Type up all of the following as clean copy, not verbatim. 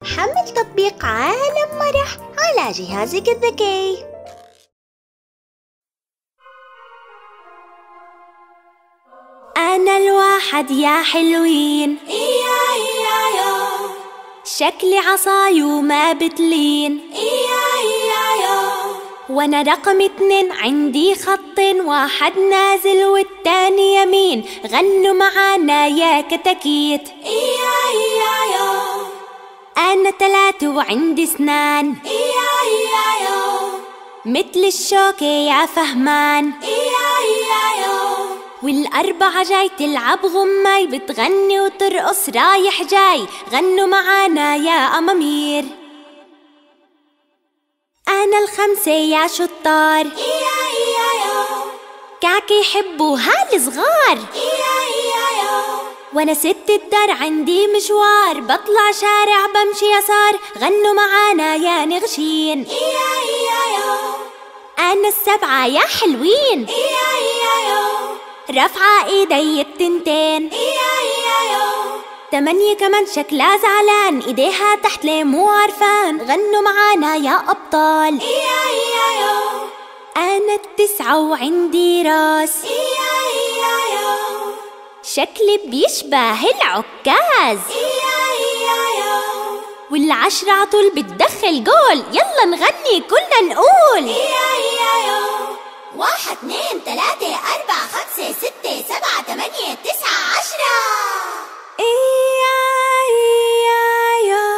حمل تطبيق عالم مرح على جهازك الذكي. أنا الواحد يا حلوين، إيا إيا يو، شكلي عصاي وما بتلين، إيا إيا يو. وأنا رقم 2 عندي خط، واحد نازل والتاني يمين، غنوا معانا يا كتاكيت، إيا إيا يو. أنا 3 وعندي سنان، إيا إيا يو، مثل الشوكة يا فهمان، إيا إيا يو. وال4 جاي تلعب غماي، بتغني وترقص رايح جاي، غنوا معانا يا أمامير. أنا 5 يا شطار، إيا إيا يو، كعكة يحبوا هالصغار، إيا إيا يو. وأنا 6 الدار عندي مشوار، بطلع شارع بمشي يسار، غنوا معانا يا نغشين، إيا إيا يو. أنا 7 يا حلوين، إيا إيا يو، رفعة ايدي التنتين، إيا إيا يو. 8 كمان شكلها زعلان، ايديها تحت ليه مو عرفان، غنوا معانا يا أبطال، إيا إيا يو. أنا 9 وعندي راس، إيا إيا يو، شكلي بيشبه العكاز، إيا إيا يو. وال10 عطول بتدخل جول، يلا نغني كلنا نقول، إيا إيا يو. 1 2 3 4 5 6 7 8 9 10 إيا إيا يو.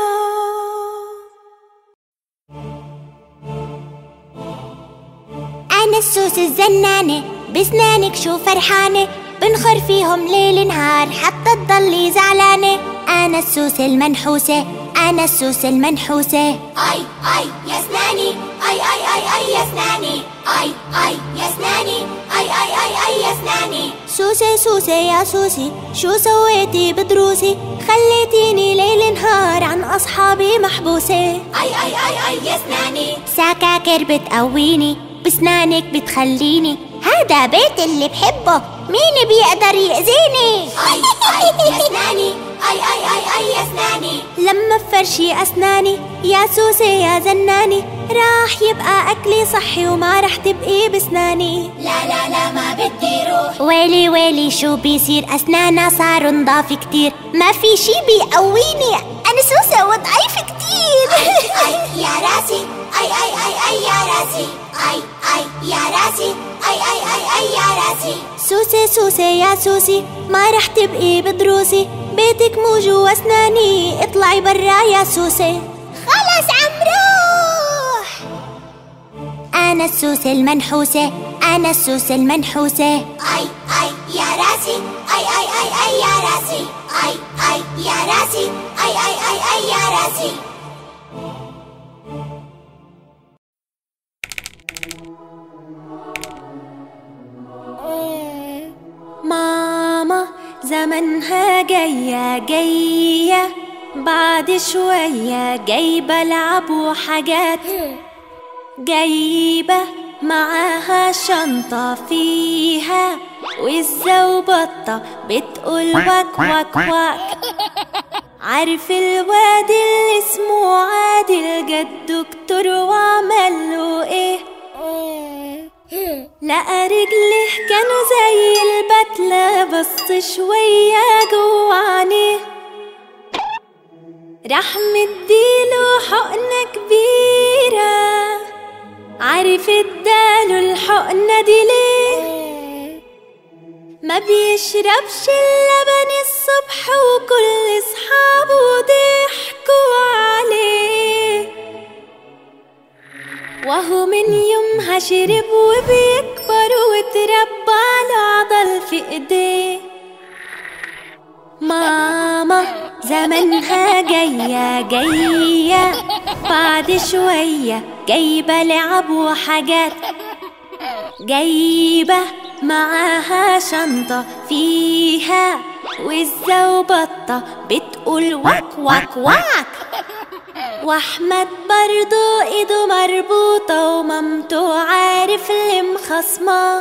أنا السوس الزنانة، بسنانك شو فرحانة، بنخر فيهم ليل نهار حتى تضلي زعلانة. أنا السوس المنحوسة، أنا السوس المنحوسة، أي أي يا سناني، أي أي أي أي يا سناني، أي أي يا سناني، أي أي أي أي يا سناني. سوسة سوسة يا سوسي، شو سويتي بدروسي، خليتيني ليل نهار عن أصحابي محبوسة، أي أي أي أي يا سناني. سكاكر بتقويني، بسنانك بتخليني، هذا بيت اللي بحبه، مين بيقدر يأذيني، أي أي يا سناني، أي أي أي أي يا سناني. لما بفرشي أسناني يا سوسة يا زناني، راح يبقى أكلي صحي وما رح تبقي بسناني، لا لا لا ما بدي روح. ويلي ويلي شو بيصير، أسنانا صاروا نضاف كتير، ما في شي بيقويني، أنا سوسة وضعيف كتير. أي أي يا راسي، أي أي أي أي يا راسي، أي أي يا راسي، أي أي أي أي يا راسي. سوسة سوسة يا سوسي، ما رح تبقي بدروسي، بيتك مو جوا أسناني، اطلعي برا يا سوسة. خلص عم روح. أنا السوسة المنحوسة، أنا السوسة المنحوسة، أي أي يا راسي، أي أي أي أي يا راسي، أي أي يا راسي، أي أي أي أي يا راسي. ماما زمنها جاية جاية، بعد شوية جايبة لعب وحاجات، جايبة معاها شنطة فيها وزة وبطة بتقول واك واك واك. عارف الواد اللي اسمه عادل، جد دكتور وعمل له ايه، لقى رجله كانوا زي البتلة، بص شوية جوا عينيه، راح مديله حقنة كبيرة. عارف اداله الحقنة دي ليه؟ ما بيشربش اللبن الصبح، وكل اصحابه ضحكوا عليه، وهو من يومها شرب وبيكبر، وتربى له عضل في ايديه. ماما زمنها جاية جاية، بعد شوية جايبة لعب وحاجات، جايبة معاها شنطة فيها وزة وبطة بتقول واك واك واك. واحمد برضو ايده مربوطة، ومامته عارف اللي مخصمة،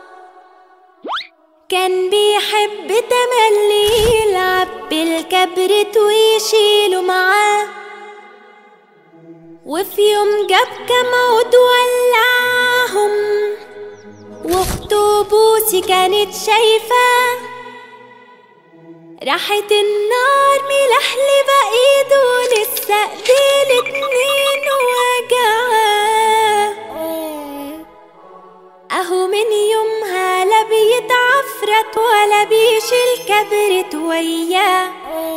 كان بيحب تملي يلعب بالكبريت ويشيله معاه، وفي يوم جاب كمود ولعهم، واخته بوسي كانت شايفاه، راحت النار ملحلبة ايده لسه ايديه الاتنين وجعاه. اهو من يومها لا بيتعفرت ولا بيشيل كبرت وياه.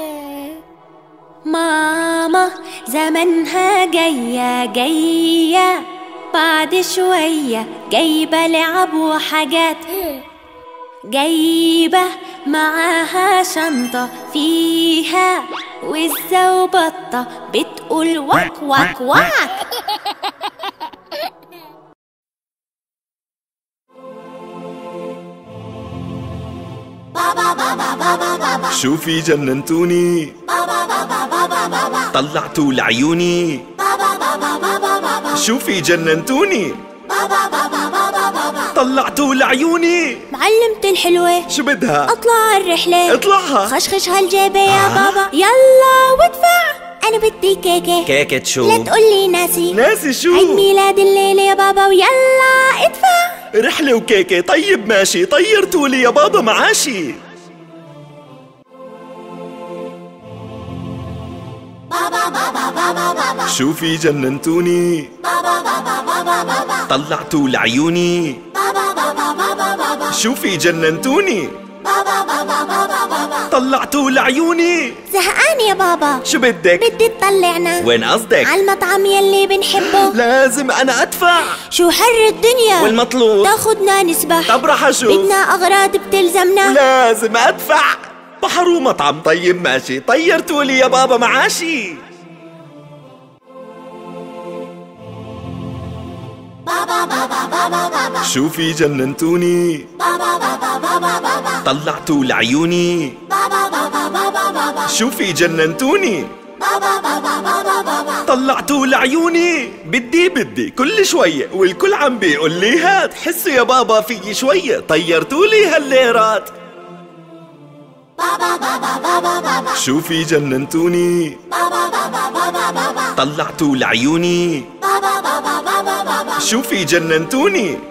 ماما زمنها جاية بعد شوية جايبة لعب وحاجات، جايبة معاها شنطة فيها وزة وبطة بتقول واك واك واك. شوفي جننتوني، طلعتوا لعيوني. شوفي جننتوني، طلعتوا لعيوني. معلمة الحلوة شو بدها؟ اطلع عالرحلة، اطلعها. خشخش هالجيبة يا بابا، يلا وادفع. انا بدي كيكة. كيكة شو؟ لا تقولي ناسي. ناسي شو؟ عيد ميلاد الليلة يا بابا ويلا ادفع. رحلة وكيكة، طيب ماشي، طيرتولي يا بابا معاشي. شوفي جننتوني، طلعتوا لعيوني. شوفي جننتوني، طلعتوا لعيوني. زهقان يا بابا. شو بدك؟ بدي تطلعنا. وين قصدك؟ عالمطعم يلي بنحبه. لازم أنا أدفع. شو حر الدنيا والمطلوب تاخدنا نسبح. طب رح أشوف. بدنا أغراض بتلزمنا. لازم أدفع. بحر ومطعم، طيب ماشي، طيرتولي يا بابا معاشي. شوفي جننتوني، طلعتوا لعيوني. شوفي جننتوني، طلعتوا لعيوني. بدي كل شوية والكل عم بيقول لي هات. حسوا يا بابا في شوية، طيرتولي هالليرات. شوفي جننتوني، طلعتوا لعيوني. شوفي جننتوني،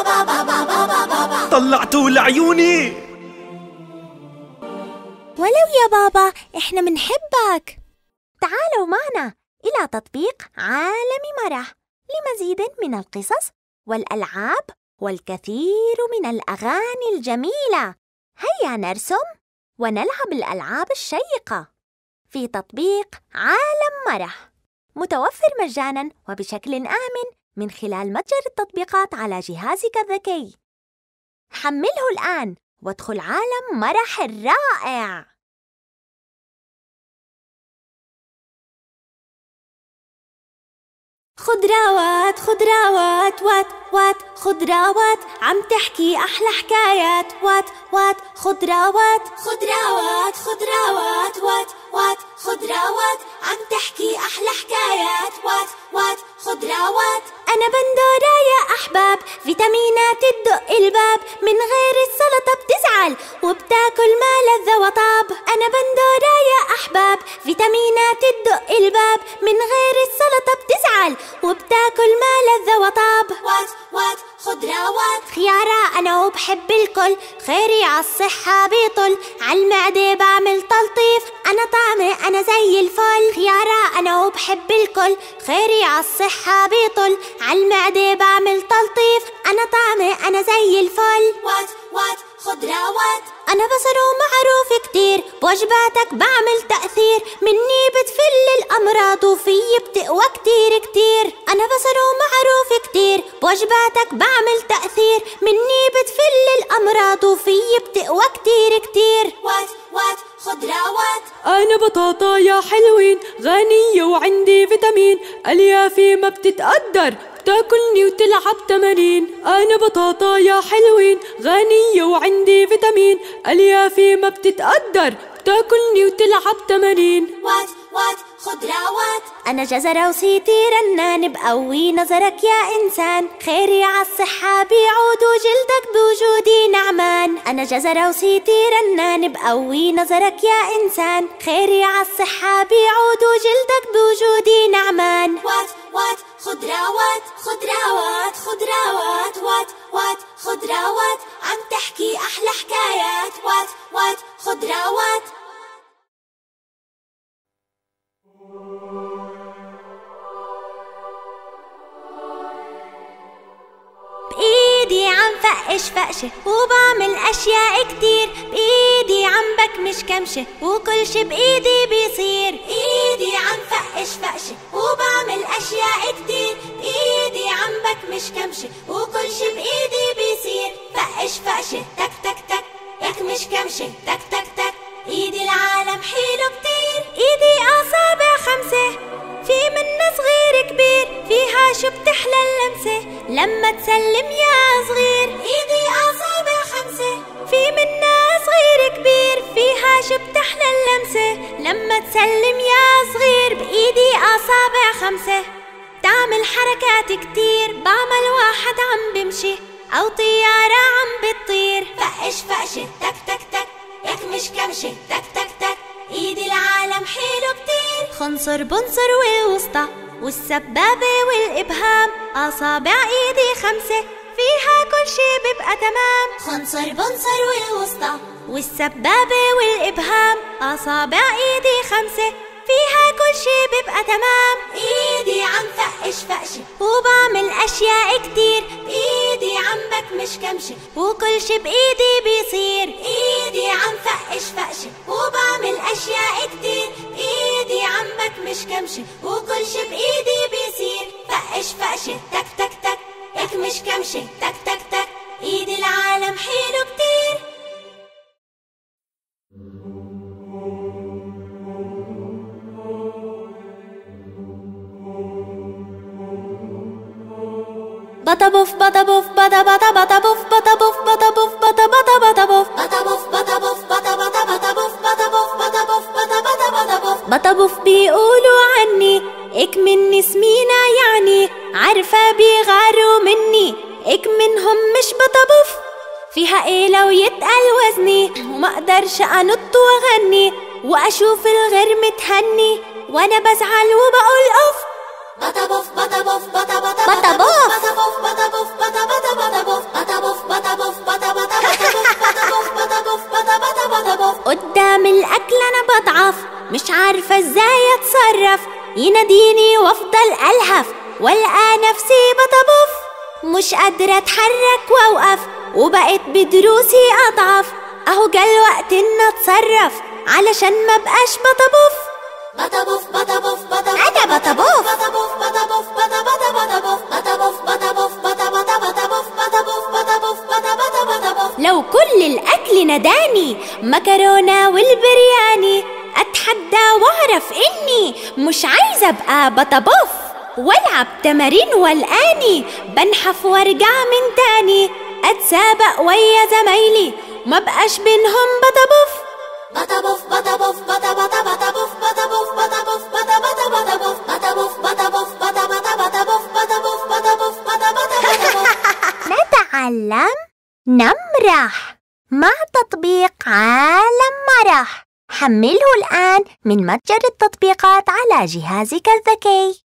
طلعتوا لعيوني. ولو يا بابا احنا منحبك. تعالوا معنا إلى تطبيق عالم مرح لمزيد من القصص والألعاب والكثير من الأغاني الجميلة. هيا نرسم ونلعب الألعاب الشيقة في تطبيق عالم مرح، متوفر مجاناً وبشكل آمن من خلال متجر التطبيقات على جهازك الذكي. حمله الآن وادخل عالم مرح الرائع. خضراوات خضراوات وات وات خضراوات عم تحكي أحلى حكايات. وات وات خضراوات خضراوات خضراوات وات وات خضراوات عم تحكي أحلى حكايات. وات وات خضراوات. أنا بندورة يا أحباب، فيتامينات تدق الباب، من غير السلطة بتزعل وبتاكل ما لذة وطاب. أنا بندورة يا أحباب، فيتامينات تدق الباب، من غير السلطة بتزعل وبتاكل ما لذة وطاب. وات وات خضراوات. خيارة أنا وبحب الكل، خيري عالصحة بيطل، عالمعدة بعمل تلطيف، أنا طعمة أنا زي الفل. خيارة أنا وبحب الكل، خيري عالصحة بيطل، عالمعدة بعمل تلطيف، أنا طعمة أنا زي الفل. وات وات خضراوات. أنا بصر ومعروف كتير، بوجباتك بعمل تأثير، مني بتفل الأمراض وفي بتقوى كتير كتير. أنا بصر ومعروف كتير، بوجباتك بعمل تأثير، مني بتفل الأمراض وفي بتقوى كتير كتير. وات وات خضراوات. أنا بطاطا يا حلوين، غنية وعندي فيتامين، أليافي ما بتتقدر، بتاكلني وتلعب تمارين. أنا بطاطا يا حلوين، غنية وعندي فيتامين، أليافي ما بتتقدر، بتاكلني وتلعب تمارين. وات وات خضراوات. أنا جزرة وصيتي رنان، بقوي نظرك يا إنسان، خيري عالصحة بيعود وجلدك بوجودي نعمان. أنا جزرة وصيتي رنان، بقوي نظرك يا إنسان، خيري عالصحة بيعود وجلدك بوجودي نعمان. وات بإيدي عم فقش فقشة وبعمل أشياء كتير، بإيدي عم بكمش كمشة وكل شي بإيدي بيصير. إيدي عم فقش فقشة وبعمل أشياء كتير، بإيدي عم بكمش كمشة وكل شي بإيدي بيصير. فقش فقشة تك تك تك، يكمش كمشة تك تك تك، إيدي العالم حلو كتير. إيدي أصابع 5 في منا صغير كبير، فيها شو بتحلى اللمسة لما تسلم يا صغير. إيدي أصابع 5 في منا صغير كبير، فيها شو بتحلى اللمسة لما تسلم يا صغير. بإيدي أصابع 5 تعمل حركات كتير، بعمل واحد عم بمشي أو طيارة عم بتطير. فقش فقشة تك تك تك، يكمش كمشة تك تك تك، إيدي العالم حلو كتير. خنصر بنصر والوسطى والسبابة والإبهام، أصابع إيدي 5 فيها كل شي بيبقى تمام. خنصر بنصر والوسطى والسبابة والإبهام، أصابع إيدي 5 فيها كل شي بيبقى تمام. إيدي عم فقش فقشة وبعمل أشياء كتير، بإيدي عم بكمش كمشة وكل شي بإيدي بيصير. إيدي عم فقش فقشة وبعمل أشياء كتير، بإيدي عم بكمش كمشة وكل شي بإيدي بيصير. فقش فقشة تك تك تك، يكمش كمشة تك تك تك، إيدي العالم حلو كتير. بطا بوف بطا بوف بطا بطا بطا بوف بطا بوف بطا بوف بطا بطا بطا بوف بطا بوف بطا بوف بطا بطا بطا بوف بطا بوف بطا بوف بطا بطا بطا بوف. بطا بوف بيقولوا عني إك مني سمينة، يعني عارفة بيغاروا مني إك منهم مش بطا بوف. فيها إيه لو يتقل وزني وما أقدرش أنط وأغني وأشوف الغير متهني وأنا بزعل وبقول أوف. بطا بوف بطا بوف بطا بطا بطا بوف بطا بوف بطا بوف بطا بطا بطا بوف بطا بوف بطا بوف بطا بطا بطا بوف بطا بوف بطا بوف بطا بطا بطا بوف. قدام الأكل أنا بضعف، مش عارفة إزاي أتصرف، يناديني وأفضل ألهف والقى نفسي بطا بوف. مش قادرة أتحرك وأوقف وبقيت بدروسي أضعف، أهو جا الوقت إن أتصرف علشان ما بقاش بطا بوف. بطا بوف بطا بوف بطا أنا بطا بوف بطا بوف بطا بوف بطا بطا بطا بوف بطا بوف بطا بوف بطا بطا بطا بوف بطا بوف بطا بوف بطا بطا بطا بوف. لو كل الأكل نداني مكرونة والبرياني، أتحدى وأعرف إني مش عايزة أبقى بطا بوف والعب تمارين والآني، بنحف وارجع من تاني أتسابق ويا زمايلي ما بقاش بينهم بطا بوف. بطا بوف بطا بوف بطا بطا بطا بوف بطا بوف بطا بوف بطا بطا بطا بوف بطا بوف بطا بوف بطا بطا بطا بوف بطا بوف بطا بوف بطا بطا بطا بوف. نتعلم نمرح مع تطبيق عالم مرح. حمله الآن من متجر التطبيقات على جهازك الذكي.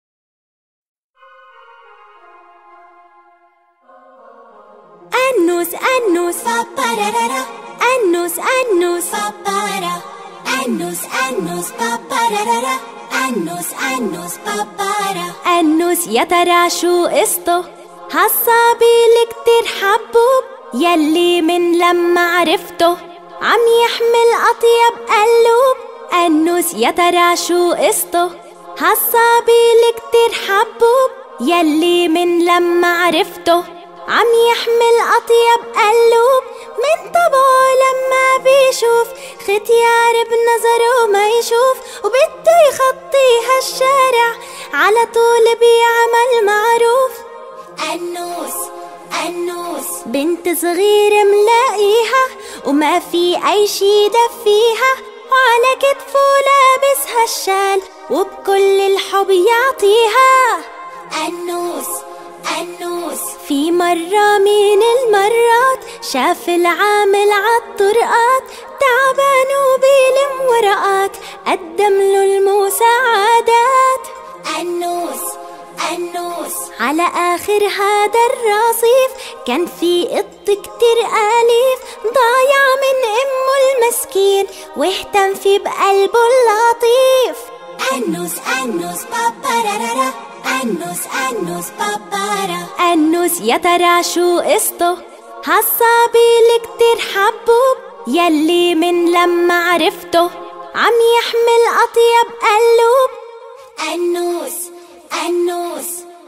أنوس أنوس بابارارا، أنوس أنوس بابارا، أنوس أنوس بابارارا، أنوس أنوس بابارا. أنوس يا ترى شو قصته؟ هالصبي اللي كتير حبوب يلي من لما عرفته عم يحمل أطيب قلوب. أنوس يا ترى شو قصته؟ هالصبي اللي كتير حبوب يلي من لما عرفته عم يحمل أطيب قلوب. من طبعه لما بيشوف ختيار بنظره ما يشوف، وبده يخطي هالشارع على طول بيعمل معروف. أنوس أنوس بنت صغيرة ملاقيها وما في أي شي دفيها، وعلى كتفه لابس هالشال وبكل الحب يعطيها. أنوس أنوس في مرة من المرات شاف العامل عالطرقات تعبان وبيلم ورقات، قدم له المساعدات. أنوس أنوس على آخر هذا الرصيف كان في قط كتير أليف ضايع من أمه المسكين واهتم فيه بقلبه اللطيف. أنوس أنوس بابارارا، أنوس أنوس بابارا. أنوس يا ترى شو قصته؟ هالصبي اللي كتير حبوب يلي من لما عرفته عم يحمل أطيب قلوب. أنوس أنوس.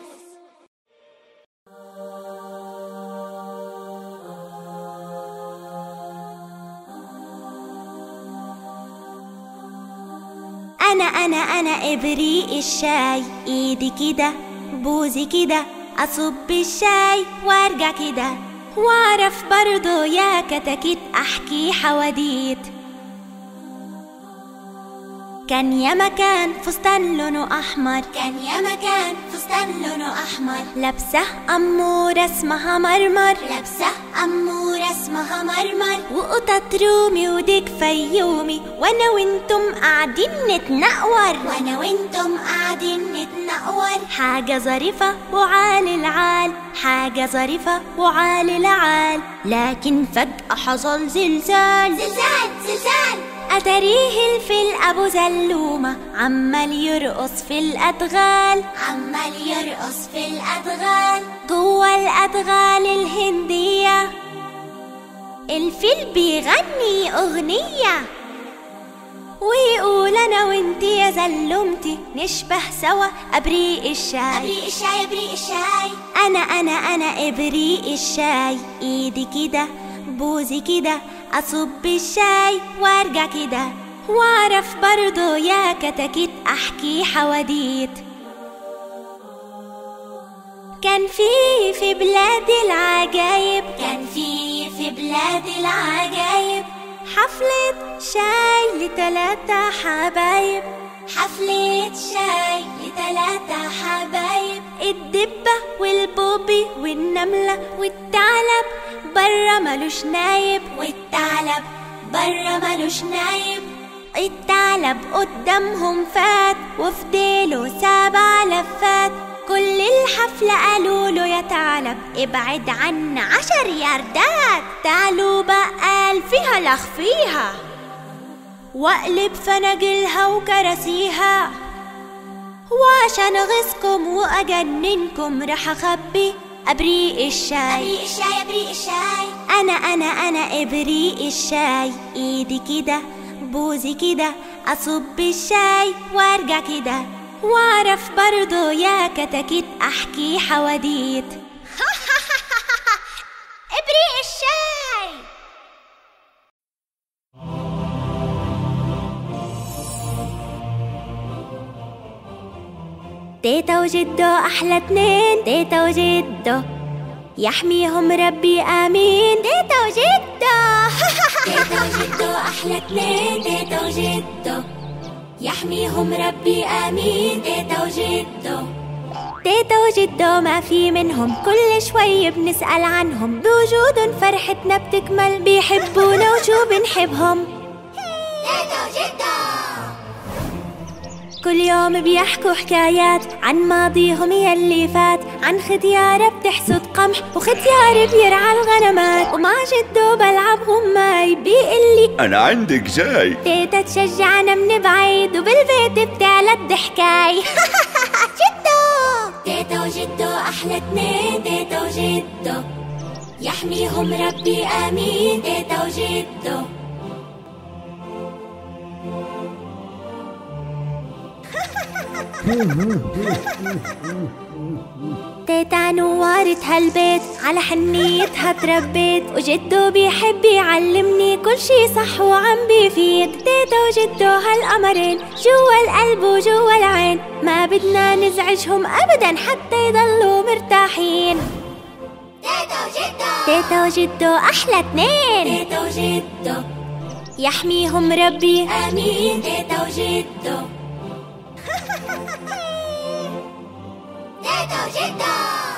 أنا إبريق الشاي، إيدي كده بوزي كده أصب الشاي وارجع كده، واعرف برضو يا كتاكيت أحكي حواديت. كان يا مكان فستان لونه أحمر، كان يا مكان فستان لونه أحمر، لابسة أمورة اسمها مرمر، لابسة أمورة اسمها مرمر، وقطط رومي وديك فيومي، وأنا وانتم قاعدين نتنقور، وأنا وانتم قاعدين نتنقور. حاجة ظريفة وعالي العال، حاجة ظريفة وعالي العال، لكن فجأة حصل زلزال زلزال زلزال. أتريه الفيل أبو زلومة عمال يرقص في الأدغال، عمال يرقص في الأدغال، جوا الأدغال الهندية الفيل بيغني أغنية ويقول أنا وانتي يا زلومتي نشبه سوا أبريق الشاي، أبريق الشاي أبريق الشاي. أنا إبريق الشاي، إيدي كده بوزي كده أصب الشاي وارجع كده، واعرف برضو يا كتاكيت أحكي حواديت. كان في بلاد العجايب، كان في بلاد العجايب حفلة شاي ل3 حبايب، حفلة شاي ل3 حبايب، الدبة والبوبي والنملة والثعلب برا ملوش نايب، والثعلب برا ملوش نايب. الثعلب قدامهم فات وفي ديله 7 لفات، كل الحفلة قالوله يا ثعلب ابعد عنا 10 ياردات. ثعلبة قال فيها لخ فيها واقلب فناجلها وكراسيها، وعشان اغيظكم واجننكم رح اخبي أبريق الشاي، أبريق الشاي أبريق الشاي. أنا إبريق الشاي، إيدي كده بوزي كده أصب الشاي وارجع كده، واعرف برضو يا كتاكيت أحكي حواديت. إبريق الشاي. تيتا وجدو أحلى 2، تيتا وجدو يحميهم ربي آمين. تيتا وجدو تيتا وجدو أحلى 2، تيتا وجدو يحميهم ربي آمين. تيتا وجدو تيتا وجدو ما في منهم، كل شوي بنسأل عنهم، بوجودهم فرحتنا بتكمل، بيحبونا وشو بنحبهم. تيتا وجدو كل يوم بيحكوا حكايات عن ماضيهم يلي فات، عن ختيارة بتحصد قمح وختيار بيرعى الغنمات، ومع جدو بلعب غماي بيقلي أنا عندك جاي. تيتا تشجعنا من بعيد وبالبيت بتعلى الضحكاي. جدو تيتا وجدو أحلى 2، تيتا وجدو يحميهم ربي آمين. تيتا وجدو تيتا نورت هالبيت على حنيتها تربيت، وجدو بيحب يعلمني كل شي صح وعم بيفيد. تيتا وجدو هالقمرين جوا القلب وجوا العين، ما بدنا نزعجهم أبدا حتى يضلوا مرتاحين. تيتا وجدو تيتا وجدو أحلى 2، تيتا وجدو يحميهم ربي آمين. تيتا وجدو تيتا وجدو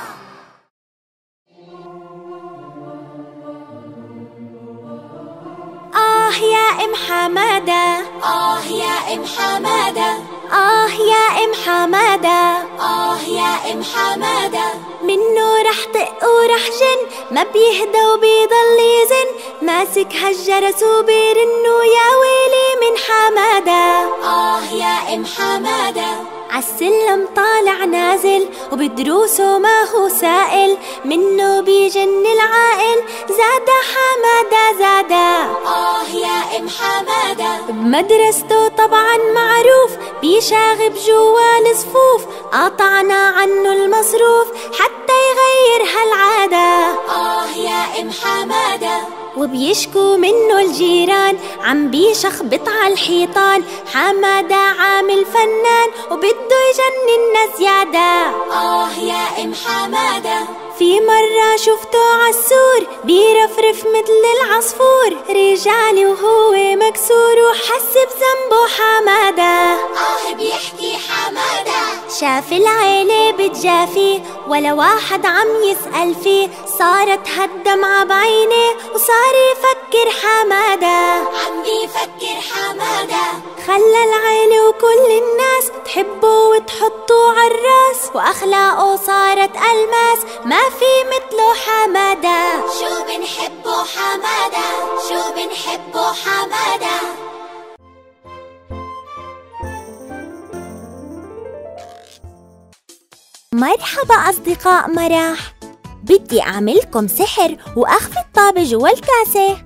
يا ام حمادة، يا ام حمادة، يا ام حمادة، يا ام حمادة، منه رح طق ورح جن، ما بيهدى وبيضل يزن، ماسك هالجرس وبيرنو يا ويلي من حمادة. يا ام حمادة، عالسلم طالع نازل وبدروسه ما هو سائل، منه بيجن العاقل. زادا حمادة زادا، يا ام حمادة. بمدرسته طبعا معروف، بيشاغب جوا الصفوف، قاطعنا عنه المصروف حتى يغير هالعادة. يا ام حمادة. وبيشكوا منه الجيران، عم بيشخبط عالحيطان. حمادة عامل فنان وبده يجننا زيادة. يا ام حمادة. في مرة شفته عالسور بيرفرف مثل العصفور، رجالي وهو مكسور وحس بذنبه حمادة. بيحكي حمادة. شاف العيلة بتجافي ولا واحد عم يسأل فيه، صارت هالدمعة بعينه وصار يفكر حمادة. عم بيفكر حمادة. خلى العيلة وكل الناس تحبه وتحطه عالراس، وأخلاقه صارت ألماس ما في مثله حمادة. شو بنحبه حمادة، شو بنحبه حمادة. مرحبا أصدقاء مرح، بدي أعملكم سحر وأخفي الطابة جوا الكاسة.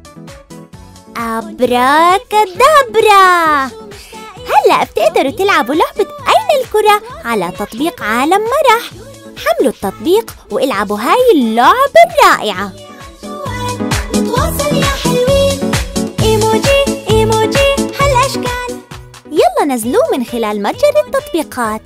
أبراكادابرا. هلأ بتقدروا تلعبوا لعبة أين الكرة على تطبيق عالم مرح. حملوا التطبيق والعبوا هاي اللعبة الرائعة. نتواصل يا حلوين، إيموجي إيموجي هالأشكال. يلا نزلوه من خلال متجر التطبيقات.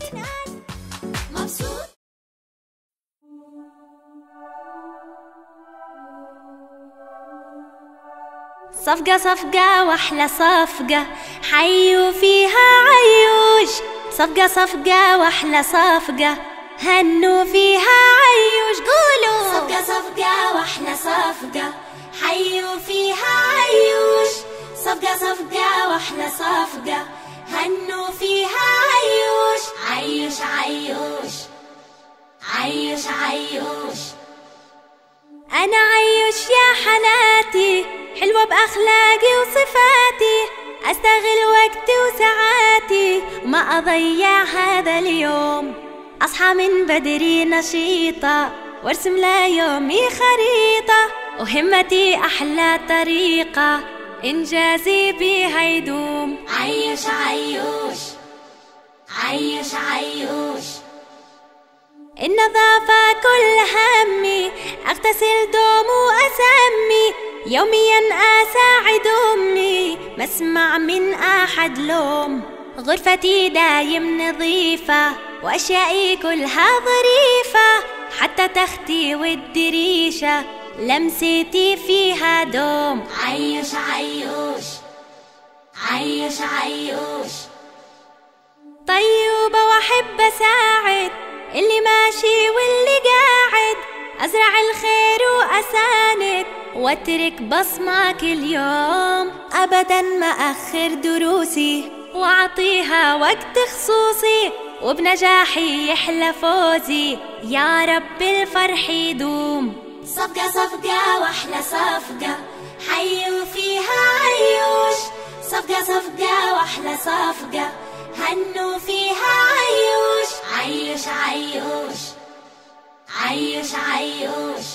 صفقة صفقة وأحلى صفقة، حيوا فيها عيوش. صفقة صفقة وأحلى صفقة، هنوا فيها عيوش. قولوا صفقة صفقة وأحلى صفقة، حيوا فيها عيوش. صفقة صفقة وأحلى صفقة، هنوا فيها عيوش. عيوش عيوش عيوش عيوش. أنا عيوش يا حناتي، حلوة بأخلاقي وصفاتي، أستغل وقتي وساعاتي وما أضيع هذا اليوم. أصحى من بدري نشيطة وارسم ليومي خريطة، وهمتي أحلى طريقة إنجازي بيها يدوم. عيوش عيوش عيوش عيوش. النظافة كل همي، أغتسل دوم وأسمي، يوميا أساعد أمي، ما اسمع من أحد لوم. غرفتي دايم نظيفة وأشيائي كلها ظريفة، حتى تختي والدريشة لمستي فيها دوم. عيوش عيوش عيوش عيوش. طيوبة وأحب أساعد اللي ماشي واللي قاعد، أزرع الخير وأساند واترك بصمة كل يوم. أبدا ما أخر دروسي وأعطيها وقت خصوصي، وبنجاحي يحلى فوزي، يا رب الفرح يدوم. صفقة صفقة وأحلى صفقة، حيوا فيها عيوش. صفقة صفقة وأحلى صفقة، هنوا فيها عيوش. عيوش عيوش عيوش عيوش.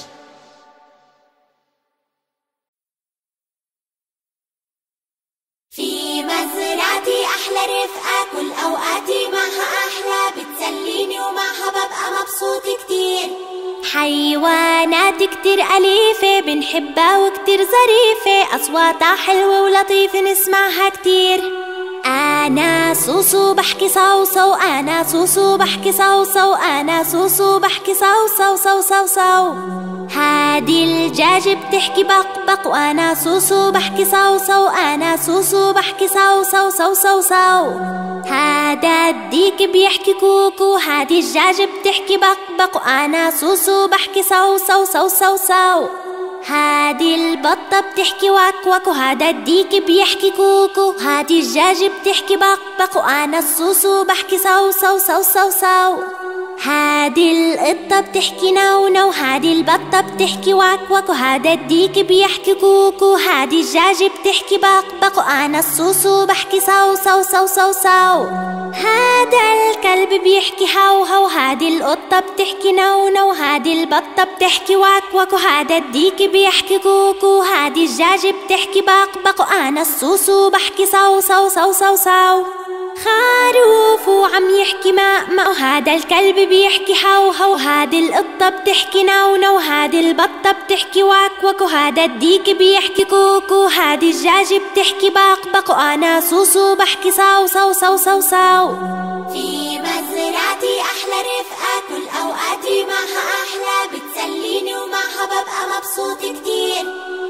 في مزرعتي أحلى رفقة، كل أوقاتي معها أحلى، بتسليني ومعها ببقى مبسوط كتير. حيوانات كتير أليفة بنحبها وكتير ظريفة، أصواتها حلوة ولطيفة نسمعها كتير. أنا سوسو بحكي صوصو، أنا سوسو بحكي صوصو، أنا سوسو بحكي صوصو صو صو صو. هادي الدجاجة بتحكي بق بق، وأنا سوسو بحكي صوصو، أنا سوسو بحكي صوصو صو صو صو. هذا الديك بيحكي كوكو، هادي الدجاجة بتحكي بق بق، وأنا سوسو بحكي صوصو صو صو صو. هادي البطة بتحكي واك واك، وهذا الديك بيحكي كوكو، هادي الدجاجة بتحكي بق بق، وأنا السوسو بحكي صو صو صو صو صو. هادي القطة بتحكي نو نو، هادي البطة بتحكي واك واك، وهذا الديك بيحكي كوكو، هادي الدجاجة بتحكي باق باق، وأنا الصوصو بحكي صو صو صو صو صو. هذا الكلب بيحكي هاو هاو، هادي القطة بتحكي نو نو، هادي البطة بتحكي واك واك، وهذا الديك بيحكي كوكو، هادي الدجاجة بتحكي باق باق، وأنا الصوصو بحكي صو صو صو صو صو. خروف وعم يحكي ماء ماء، وهذا الكلب بيحكي هاو هاو، هادي القطة بتحكي نو نو، هادي البطة بتحكي واك واك، وهذا الديك بيحكي كوكو، هادي الدجاجة بتحكي باق باق، وأنا صوصو بحكي صو صو صو صو صو. في مزرعتي أحلى رفقة، كل أوقاتي معها أحلى، بتسليني ومعها ببقى مبسوط كتير.